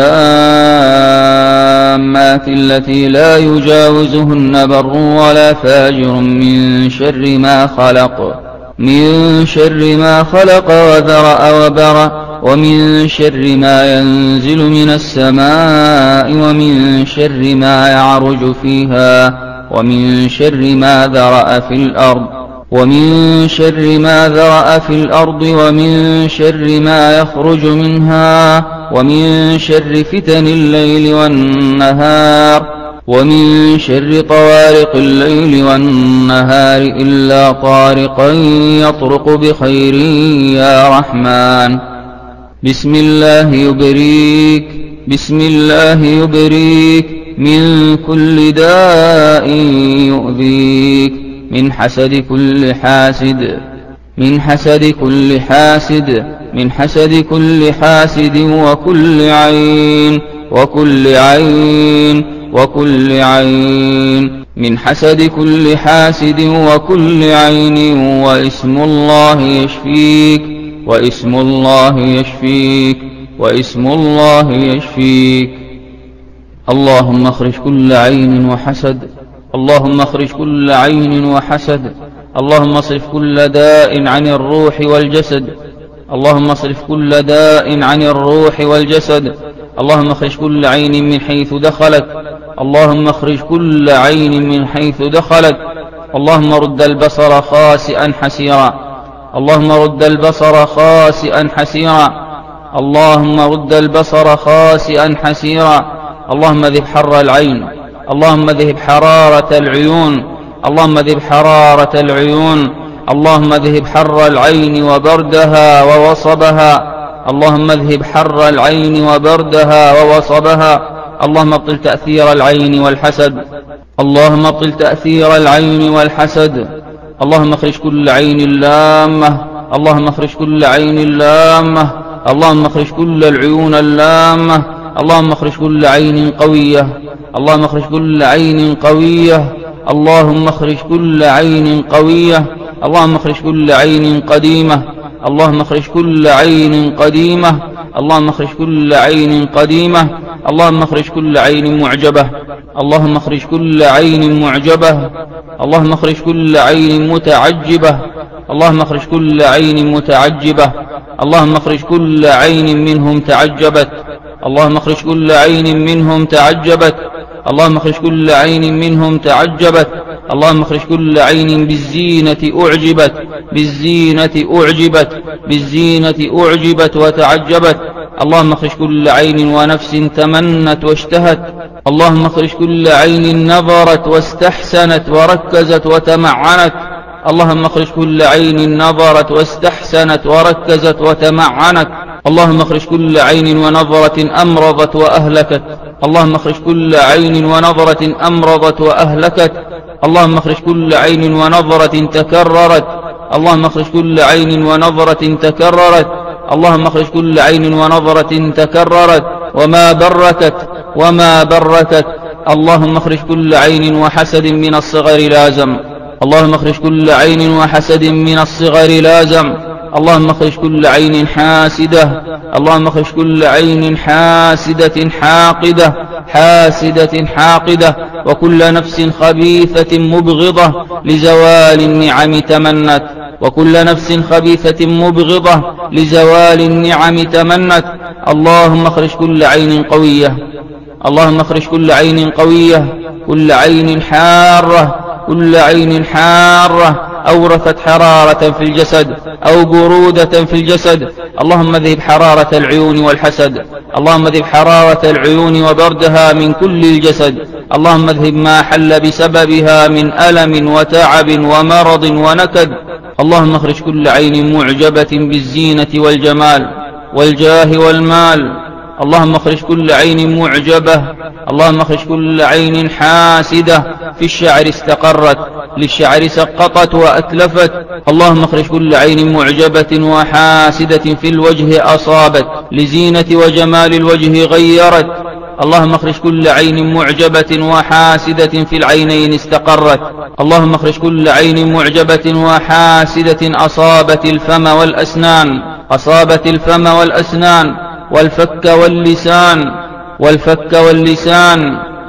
التامات التي لا يجاوزهن بر ولا فاجر من شر ما خلق من شر ما خلق وذرأ وبرأ ومن شر ما ينزل من السماء ومن شر ما يعرج فيها ومن شر ما ذرأ في الأرض ومن شر ما ذرأ في الأرض ومن شر ما يخرج منها ومن شر فتن الليل والنهار ومن شر طوارق الليل والنهار إلا طارقا يطرق بخير يا رحمن. بسم الله يبريك بسم الله يبريك من كل داء يؤذيك من حسد كل حاسد من حسد كل حاسد من حسد كل حاسد وكل عين وكل عين وكل عين من حسد كل حاسد وكل عين واسم الله يشفيك واسم الله يشفيك واسم الله يشفيك. اللهم اخرج كل عين وحسد اللهم اخرج كل عين وحسد اللهم اصرف كل داء عن الروح والجسد اللهم اصرف كل داء عن الروح والجسد اللهم اخرج كل عين من حيث دخلت اللهم اخرج كل عين من حيث دخلت اللهم رد البصر خاسئا حسيرا اللهم رد البصر خاسئا حسيرا اللهم رد البصر خاسئا حسيرا اللهم ذهب حر العين اللهم ذهب حرارة العيون اللهم ذهب حرارة العيون اللهم ذهب حر العين وبردها ووصبها اللهم اذهب حر العين وبردها ووصبها اللهم ابطل تأثير العين والحسد. اللهم ابطل تأثير العين والحسد. اللهم اخرج كل عين لامة. اللهم اخرج كل عين لامة. اللهم اخرج كل العيون اللامة. اللهم اخرج كل عين قوية. اللهم اخرج كل عين قوية. اللهم اخرج كل عين قوية. اللهم اخرج كل عين قديمة. اللهم اخرج كل عين قديمة. اللهم اخرج كل عين قديمة. اللهم اخرج كل عين معجبة. اللهم اخرج كل عين معجبة. اللهم اخرج كل عين متعجبة. اللهم اخرج كل عين متعجبة. اللهم اخرج كل عين منهم تعجبت. اللهم اخرج كل عين منهم تعجبت. اللهم اخرج كل عين منهم تعجبت. اللهم اخرج كل عين بالزينة أعجبت. بالزينة أعجبت. بالزينة أعجبت وتعجبت. اللهم اخرج كل عين ونفس تمنت واشتهت. اللهم اخرج كل عين نظرت واستحسنت وركزت وتمعنت. اللهم اخرج كل عين نظرت واستحسنت وركزت وتمعنت. اللهم اخرج كل عين ونظرة أمرضت وأهلكت. اللهم اخرج كل عين ونظرة أمرضت وأهلكت. اللهم اخرج كل عين ونظرة تكررت. اللهم اخرج كل عين ونظرة تكررت. اللهم اخرج كل عين ونظرة تكررت وما بركت وما بركت. اللهم اخرج كل عين وحسد من الصغر لازم. اللهم اخرج كل عين وحسد من الصغر لازم. اللهم اخرج كل عين حاسدة. اللهم اخرج كل عين حاسدة حاقدة. حاسدة حاقدة وكل نفس خبيثة مبغضة لزوال النعم تمنت. وكل نفس خبيثة مبغضة لزوال النعم تمنت. اللهم اخرج كل عين قوية. اللهم اخرج كل عين قوية. كل عين حارة. كل عين حارة أورثت حرارة في الجسد أو برودة في الجسد. اللهم اذهب حرارة العيون والحسد. اللهم اذهب حرارة العيون وبردها من كل الجسد. اللهم اذهب ما حل بسببها من ألم وتعب ومرض ونكد. اللهم اخرج كل عين معجبة بالزينة والجمال والجاه والمال. اللهم اخرج كل عين معجبة. اللهم اخرج كل عين حاسدة في الشعر استقرت للشعر سقطت وأتلفت. اللهم اخرج كل عين معجبة وحاسدة في الوجه أصابت لزينة وجمال الوجه غيرت. اللهم اخرج كل عين معجبة وحاسدة في العينين استقرت. اللهم اخرج كل عين معجبة وحاسدة أصابت الفم والأسنان. أصابت الفم والأسنان والفك واللسان. والفك واللسان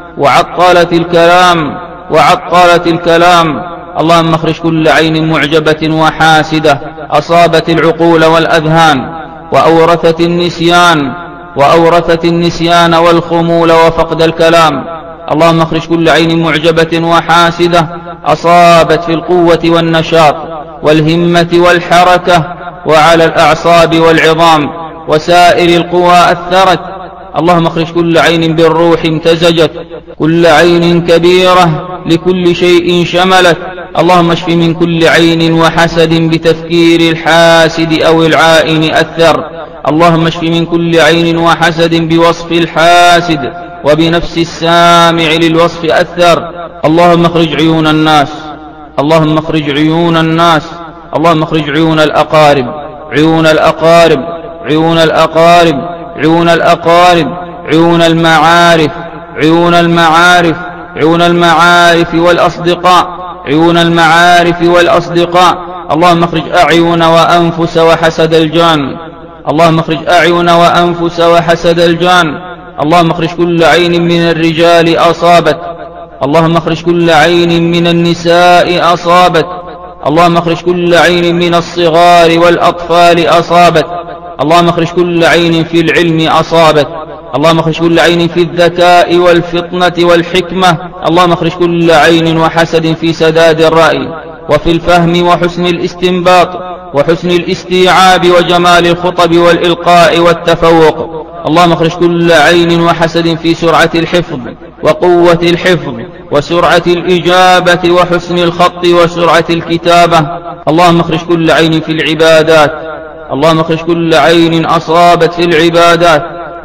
وعطلت الكلام. وعطلت الكلام. اللهم اخرج كل عين معجبة وحاسدة أصابت العقول والأذهان وأورثت النسيان. وأورثت النسيان والخمول وفقد الكلام. اللهم اخرج كل عين معجبة وحاسدة أصابت في القوة والنشاط والهمة والحركة وعلى الأعصاب والعظام وسائر القوى أثرت. اللهم اخرج كل عين بالروح امتزجت. كل عين كبيرة لكل شيء شملت. اللهم اشف من كل عين وحسد بتفكير الحاسد أو العائن أثر. اللهم اشف من كل عين وحسد بوصف الحاسد وبنفس السامع للوصف أثر. اللهم اخرج عيون الناس. اللهم اخرج عيون الناس. اللهم اخرج عيون الأقارب. عيون الأقارب. عيون الأقارب. عيون الأقارب. عيون المعارف. عيون المعارف. عيون المعارف والأصدقاء. عيون المعارف والأصدقاء. اللهم اخرج أعين وأنفس وحسد الجان. اللهم اخرج أعين وأنفس وحسد الجان. اللهم اخرج كل عين من الرجال أصابت. اللهم اخرج كل عين من النساء أصابت. اللهم اخرج كل عين من الصغار والأطفال أصابت. اللهم اخرج كل عين في العلم أصابت. اللهم اخرج كل عين في الذكاء والفطنة والحكمة. اللهم اخرج كل عين وحسد في سداد الرأي وفي الفهم وحسن الاستنباط وحسن الاستيعاب وجمال الخطب والإلقاء والتفوق. اللهم اخرج كل عين وحسد في سرعة الحفظ وقوة الحفظ وسرعة الإجابة وحسن الخط وسرعة الكتابة. اللهم اخرج كل عين في العبادات. اللهم اخرج كل عين أصابت في العبادات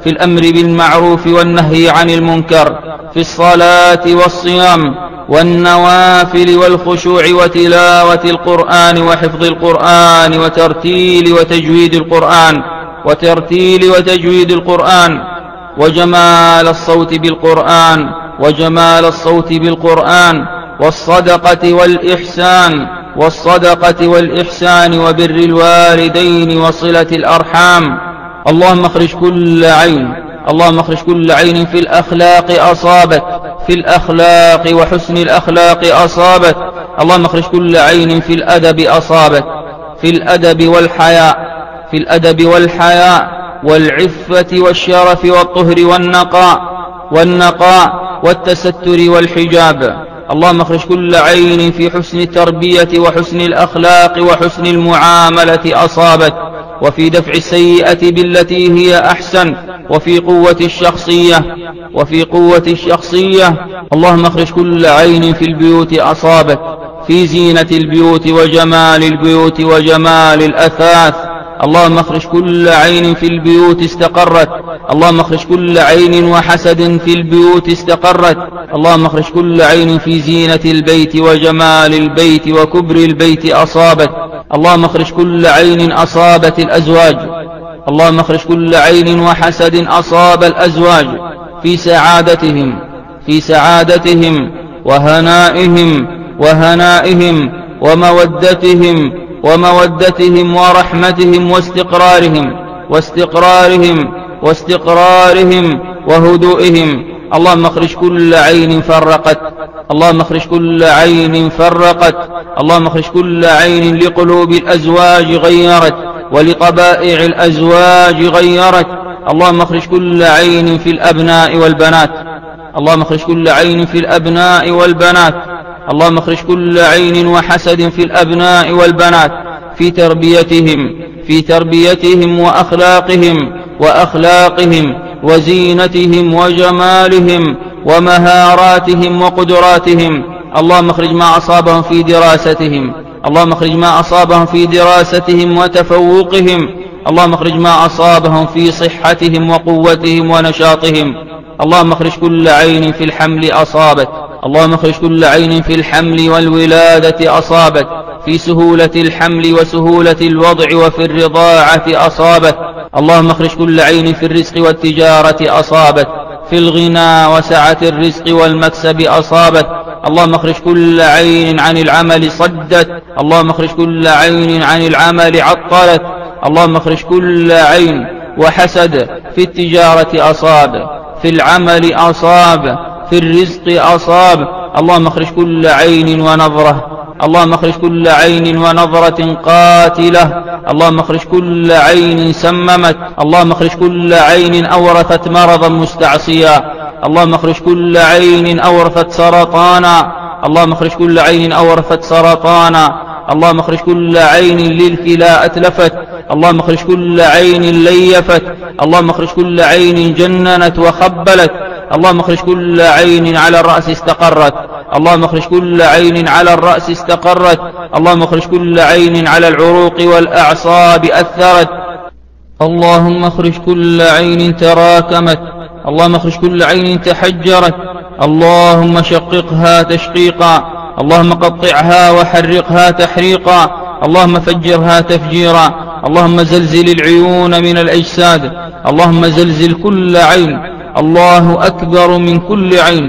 في الأمر بالمعروف والنهي عن المنكر، في الصلاة والصيام والنوافل والخشوع وتلاوة القرآن وحفظ القرآن وترتيل وتجويد القرآن وترتيل وتجويد القرآن وجمال الصوت بالقرآن وجمال الصوت بالقرآن والصدقة والإحسان والصدقة والإحسان وبر الوالدين وصلة الأرحام. اللهم اخرج كل عين اللهم اخرج كل عين في الأخلاق أصابت في الأخلاق وحسن الأخلاق أصابت. اللهم اخرج كل عين في الأدب أصابت في الأدب والحياء في الأدب والحياء والعفة والشرف والطهر والنقاء والنقاء والتستر والحجاب. اللهم اخرج كل عين في حسن التربية وحسن الأخلاق وحسن المعاملة أصابت، وفي دفع السيئة بالتي هي أحسن، وفي قوة الشخصية وفي قوة الشخصية. اللهم اخرج كل عين في البيوت أصابت، في زينة البيوت وجمال البيوت وجمال الأثاث. اللهم اخرج كل عين في البيوت استقرت. اللهم اخرج كل عين وحسد في البيوت استقرت. اللهم اخرج كل عين في زينة البيت وجمال البيت وكبر البيت أصابت. اللهم اخرج كل عين أصابت الأزواج. اللهم اخرج كل عين وحسد أصاب الأزواج في سعادتهم في سعادتهم وهنائهم وهنائهم ومودتهم ومودتهم ورحمتهم واستقرارهم واستقرارهم واستقرارهم وهدوئهم. اللهم اخرج كل عين فرقت. اللهم اخرج كل عين فرقت. اللهم اخرج كل عين لقلوب الأزواج غيرت ولطبائع الأزواج غيرت. اللهم اخرج كل عين في الأبناء والبنات. اللهم اخرج كل عين في الأبناء والبنات. اللهم اخرج كل عين وحسد في الأبناء والبنات في تربيتهم في تربيتهم وأخلاقهم وأخلاقهم وزينتهم وجمالهم ومهاراتهم وقدراتهم. اللهم اخرج ما أصابهم في دراستهم. اللهم اخرج ما أصابهم في دراستهم وتفوقهم. اللهم اخرج ما أصابهم في صحتهم وقوتهم ونشاطهم. اللهم اخرج كل عين في الحمل أصابت. اللهم اخرج كل عين في الحمل والولادة أصابت، في سهولة الحمل وسهولة الوضع وفي الرضاعة أصابت. اللهم اخرج كل عين في الرزق والتجارة أصابت، في الغنى وسعة الرزق والمكسب أصابت. اللهم اخرج كل عين عن العمل صدت. اللهم اخرج كل عين عن العمل عطلت. اللهم اخرج كل عين وحسد في التجارة أصاب، في العمل أصاب، في الرزق أصاب. اللهم اخرج كل عين ونظرة. اللهم اخرج كل عين ونظرة قاتلة. اللهم اخرج كل عين سممت. اللهم اخرج كل عين أورثت مرضا مستعصيا. اللهم اخرج كل عين أورثت سرطانا. اللهم اخرج كل عين أورثت سرطانا. اللهم اخرج كل عين للكلى أتلفت. اللهم اخرج كل عين ليفت. اللهم اخرج كل عين جننت وخبلت. اللهم اخرج كل عين على الرأس استقرت. اللهم اخرج كل عين على الرأس استقرت. اللهم اخرج كل عين على العروق والأعصاب أثرت. اللهم اخرج كل عين تراكمت. اللهم اخرج كل عين تحجرت. اللهم شققها تشقيقا. اللهم قطعها وحرقها تحريقا. اللهم فجرها تفجيرا. اللهم زلزل العيون من الأجساد. اللهم زلزل كل عين. الله أكبر من كل عين.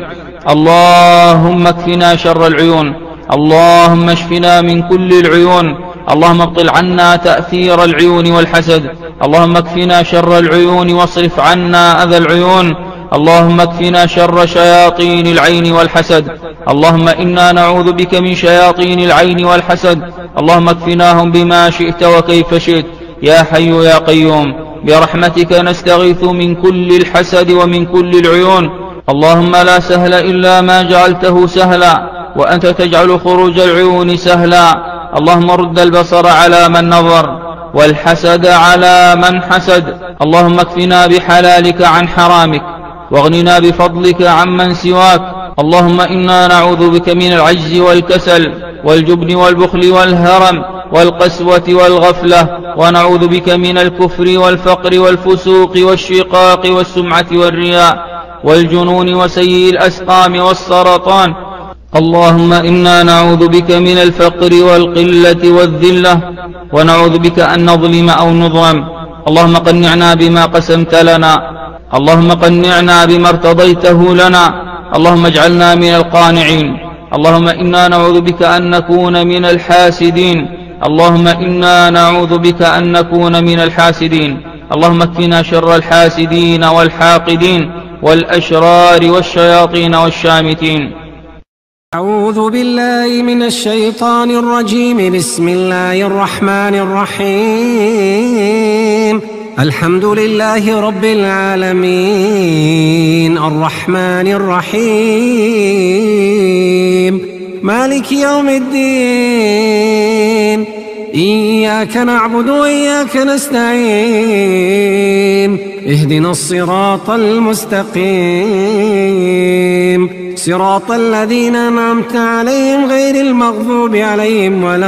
اللهم اكفنا شر العيون. اللهم اشفنا من كل العيون. اللهم ابطل عنا تأثير العيون والحسد. اللهم اكفنا شر العيون واصرف عنا أذى العيون. اللهم اكفنا شر شياطين العين والحسد. اللهم إنا نعوذ بك من شياطين العين والحسد. اللهم اكفناهم بما شئت وكيف شئت يا حي يا قيوم. برحمتك نستغيث من كل الحسد ومن كل العيون. اللهم لا سهل إلا ما جعلته سهلا، وأنت تجعل خروج العيون سهلا. اللهم رد البصر على من نظر، والحسد على من حسد. اللهم اكفنا بحلالك عن حرامك، واغننا بفضلك عمن سواك. اللهم إنا نعوذ بك من العجز والكسل والجبن والبخل والهرم. والقسوة والغفلة، ونعوذ بك من الكفر والفقر والفسوق والشقاق والسمعة والرياء والجنون وسيء الأسقام والسرطان. اللهم إنا نعوذ بك من الفقر والقلة والذلة، ونعوذ بك أن نظلم أو نظلم. اللهم قنعنا بما قسمت لنا، اللهم قنعنا بما ارتضيته لنا، اللهم اجعلنا من القانعين. اللهم إنا نعوذ بك أن نكون من الحاسدين، اللهم إنا نعوذ بك أن نكون من الحاسدين. اللهم اكفنا شر الحاسدين والحاقدين والأشرار والشياطين والشامتين. أعوذ بالله من الشيطان الرجيم. بسم الله الرحمن الرحيم. الحمد لله رب العالمين، الرحمن الرحيم، مالك يوم الدين، إياك نعبد وإياك نستعين، اهدنا الصراط المستقيم، صراط الذين أنعمت عليهم غير المغضوب عليهم ولا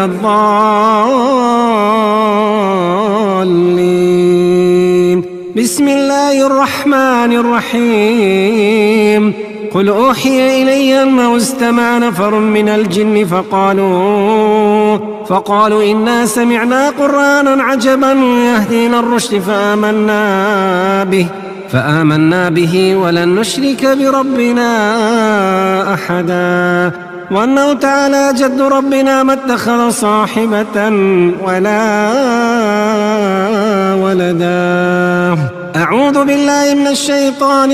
الضالين. بسم الله الرحمن الرحيم. قل أوحي إلي أنه استمع نفر من الجن فقالوا فقالوا إنا سمعنا قرآنا عجبا يهدي إلى الرشد فآمنا به فآمنا به ولن نشرك بربنا أحدا، وأنه تعالى جد ربنا ما اتخذ صاحبة ولا ولدا. أعوذ بالله من الشيطان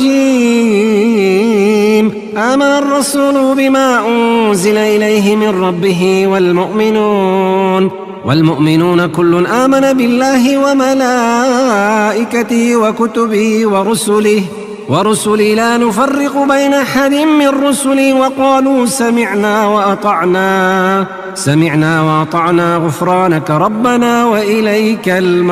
الرجيم. آمن الرسول بما أنزل إليه من ربه والمؤمنون والمؤمنون كل آمن بالله وملائكته وكتبه ورسله ورسله لا نفرق بين أحد من رسله وقالوا سمعنا وأطعنا سمعنا وأطعنا غفرانك ربنا وإليك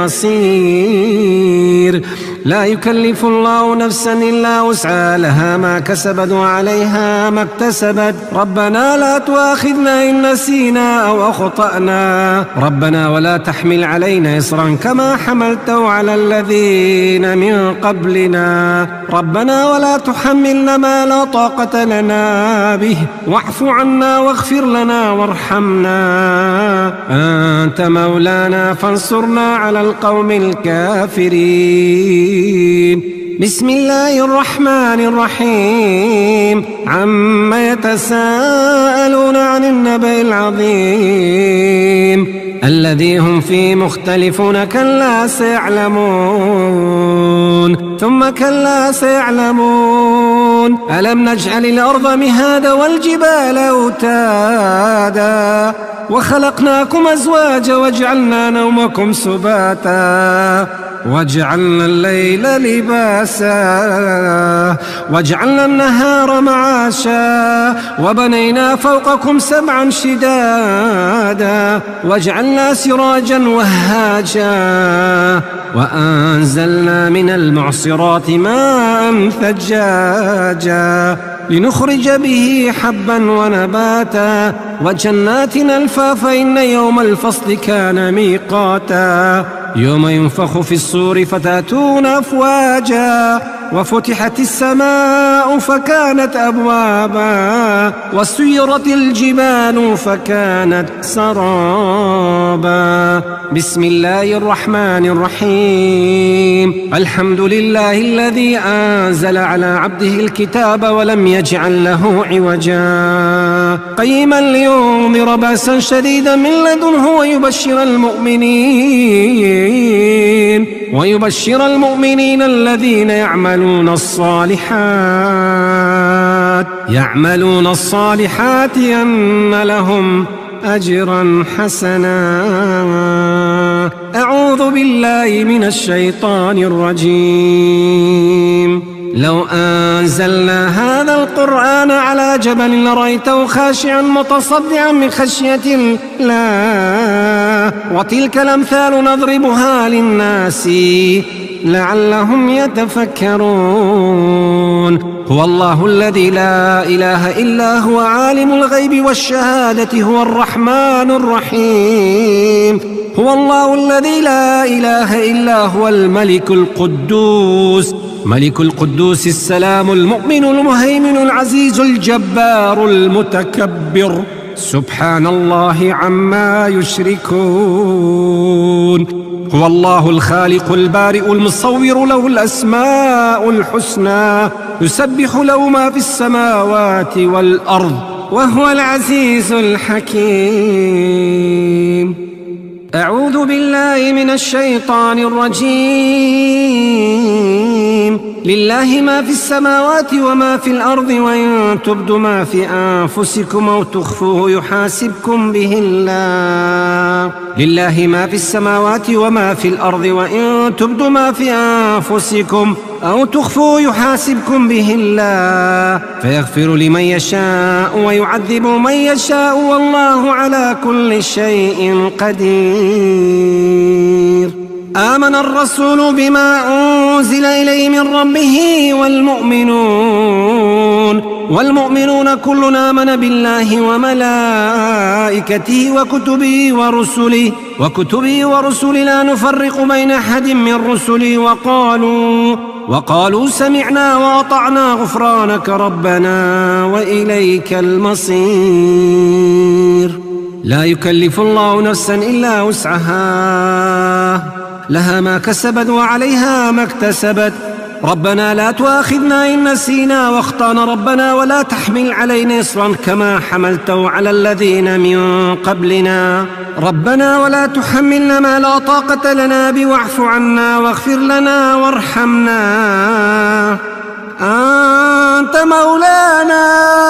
المصير. لا يكلف الله نفسا إلا وسعها، لها ما كسبت وعليها ما اكتسبت. ربنا لا تؤاخذنا إن نسينا أو أخطأنا، ربنا ولا تحمل علينا إصرا كما حملته على الذين من قبلنا، ربنا ولا تحملنا ما لا طاقة لنا به، واعف عنا واغفر لنا وارحمنا، أنت مولانا فانصرنا على القوم الكافرين. بسم الله الرحمن الرحيم. عما يتساءلون عن النبأ العظيم الذي هم فيه مختلفون، كلا سيعلمون ثم كلا سيعلمون. ألم نجعل الأرض مهادا والجبال أوتادا وخلقناكم أزواجا وجعلنا نومكم سباتا وجعلنا الليل لباسا وجعلنا النهار معاشا وبنينا فوقكم سبعا شدادا وجعلنا سراجا وهاجا وأنزلنا من المعصرات ماء ثجاجا لنخرج به حبا ونباتا وجنات ألفافا. إن يوم الفصل كان ميقاتا، يوم ينفخ في الصور فتأتون أفواجا وفتحت السماء فكانت أبوابا وسيرت الجبال فكانت سرابا. بسم الله الرحمن الرحيم. الحمد لله الذي أنزل على عبده الكتاب ولم يجعل له عوجا قيما لينذر بأسا شديدا من لدنه ويبشر المؤمنين ويبشر المؤمنين الذين يعملون الصالحات يعملون الصالحات أن لهم أجرا حسنا. أعوذ بالله من الشيطان الرجيم. لو أنزلنا هذا القرآن على جبل لرأيته خاشعا متصدعا من خشية الله وتلك الأمثال نضربها للناس لعلهم يتفكرون. هو الله الذي لا إله إلا هو عالم الغيب والشهادة هو الرحمن الرحيم. هو الله الذي لا إله إلا هو الملك القدوس ملك القدوس السلام المؤمن المهيمن العزيز الجبار المتكبر سبحان الله عما يشركون. هو الله الخالق البارئ المصور له الأسماء الحسنى يسبح له ما في السماوات والأرض وهو العزيز الحكيم. أعوذ بالله من الشيطان الرجيم. لله ما في السماوات وما في الأرض وإن تبدوا ما في أنفسكم أو تخفوه يحاسبكم به الله. لله ما في السماوات وما في الأرض وإن تبدوا ما في أنفسكم أو تخفوه يحاسبكم به الله فيغفر لمن يشاء ويعذب من يشاء والله على كل شيء قدير. آمن الرسول بما أنزل إليه من ربه والمؤمنون والمؤمنون كل آمن بالله وملائكته وكتبه ورسله وكتبه ورسله لا نفرق بين أحد من رسله وقالوا وقالوا سمعنا وأطعنا غفرانك ربنا وإليك المصير. لا يكلف الله نفسا إلا وسعها لها ما كسبت وعليها ما اكتسبت. ربنا لا تؤاخذنا إن نسينا واخطأنا ربنا ولا تحمل علينا إصرا كما حملته على الذين من قبلنا. ربنا ولا تحملنا ما لا طاقة لنا به واعف عنا واغفر لنا وارحمنا أنت مولانا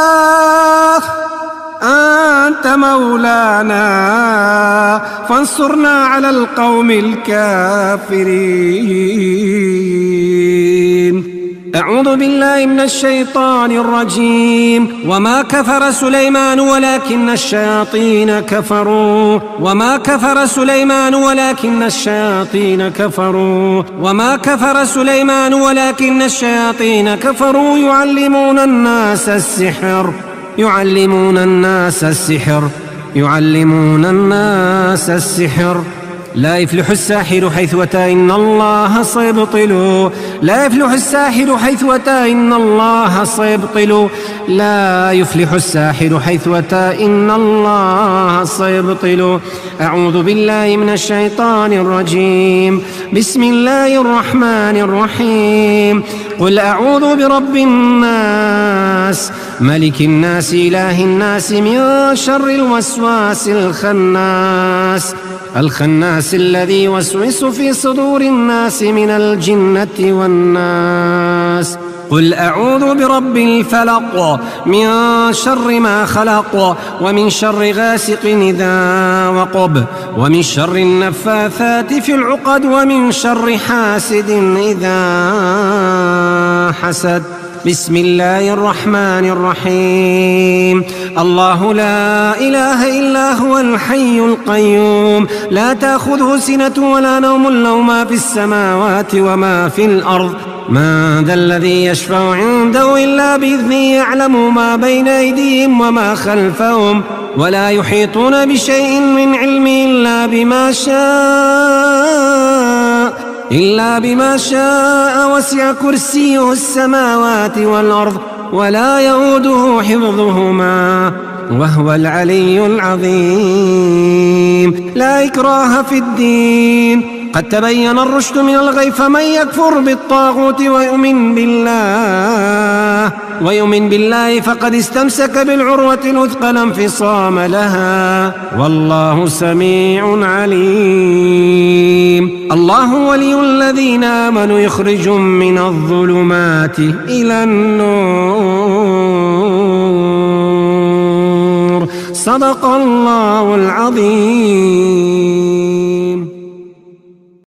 أنت مولانا فانصرنا على القوم الكافرين. أعوذ بالله من الشيطان الرجيم. وما كفر سليمان ولكن الشياطين كفروا وما كفر سليمان ولكن الشياطين كفروا وما كفر سليمان ولكن الشياطين كفروا يعلمون الناس السحر يعلمون الناس السحر يعلمون الناس السحر. لا يفلح الساحر حيث أتى إن الله سيبطل لا يفلح الساحر حيث أتى إن الله سيبطل لا يفلح الساحر حيث أتى إن الله سيبطل. أعوذ بالله من الشيطان الرجيم. بسم الله الرحمن الرحيم. قل أعوذ برب الناس ملك الناس إله الناس من شر الوسواس الخناس الخناس الذي يوسوس في صدور الناس من الجنة والناس. قل أعوذ برب الفلق من شر ما خلق ومن شر غاسق إذا وقب ومن شر النفاثات في العقد ومن شر حاسد إذا حسد. بسم الله الرحمن الرحيم. الله لا إله إلا هو الحي القيوم لا تأخذه سنة ولا نوم له ما في السماوات وما في الأرض. من ذا الذي يشفع عنده إلا بإذنه يعلم ما بين أيديهم وما خلفهم ولا يحيطون بشيء من علمه إلا بما شاء إلا بما شاء وسع كرسيه السماوات والأرض ولا يؤوده حفظهما وهو العلي العظيم. لا إكراه في الدين قد تبين الرشد من الغي فمن يكفر بالطاغوت ويؤمن بالله ويؤمن بالله فقد استمسك بالعروة الوثقى لا انفصام لها والله سميع عليم. الله ولي الذين آمنوا يخرجهم من الظلمات إلى النور. صدق الله العظيم.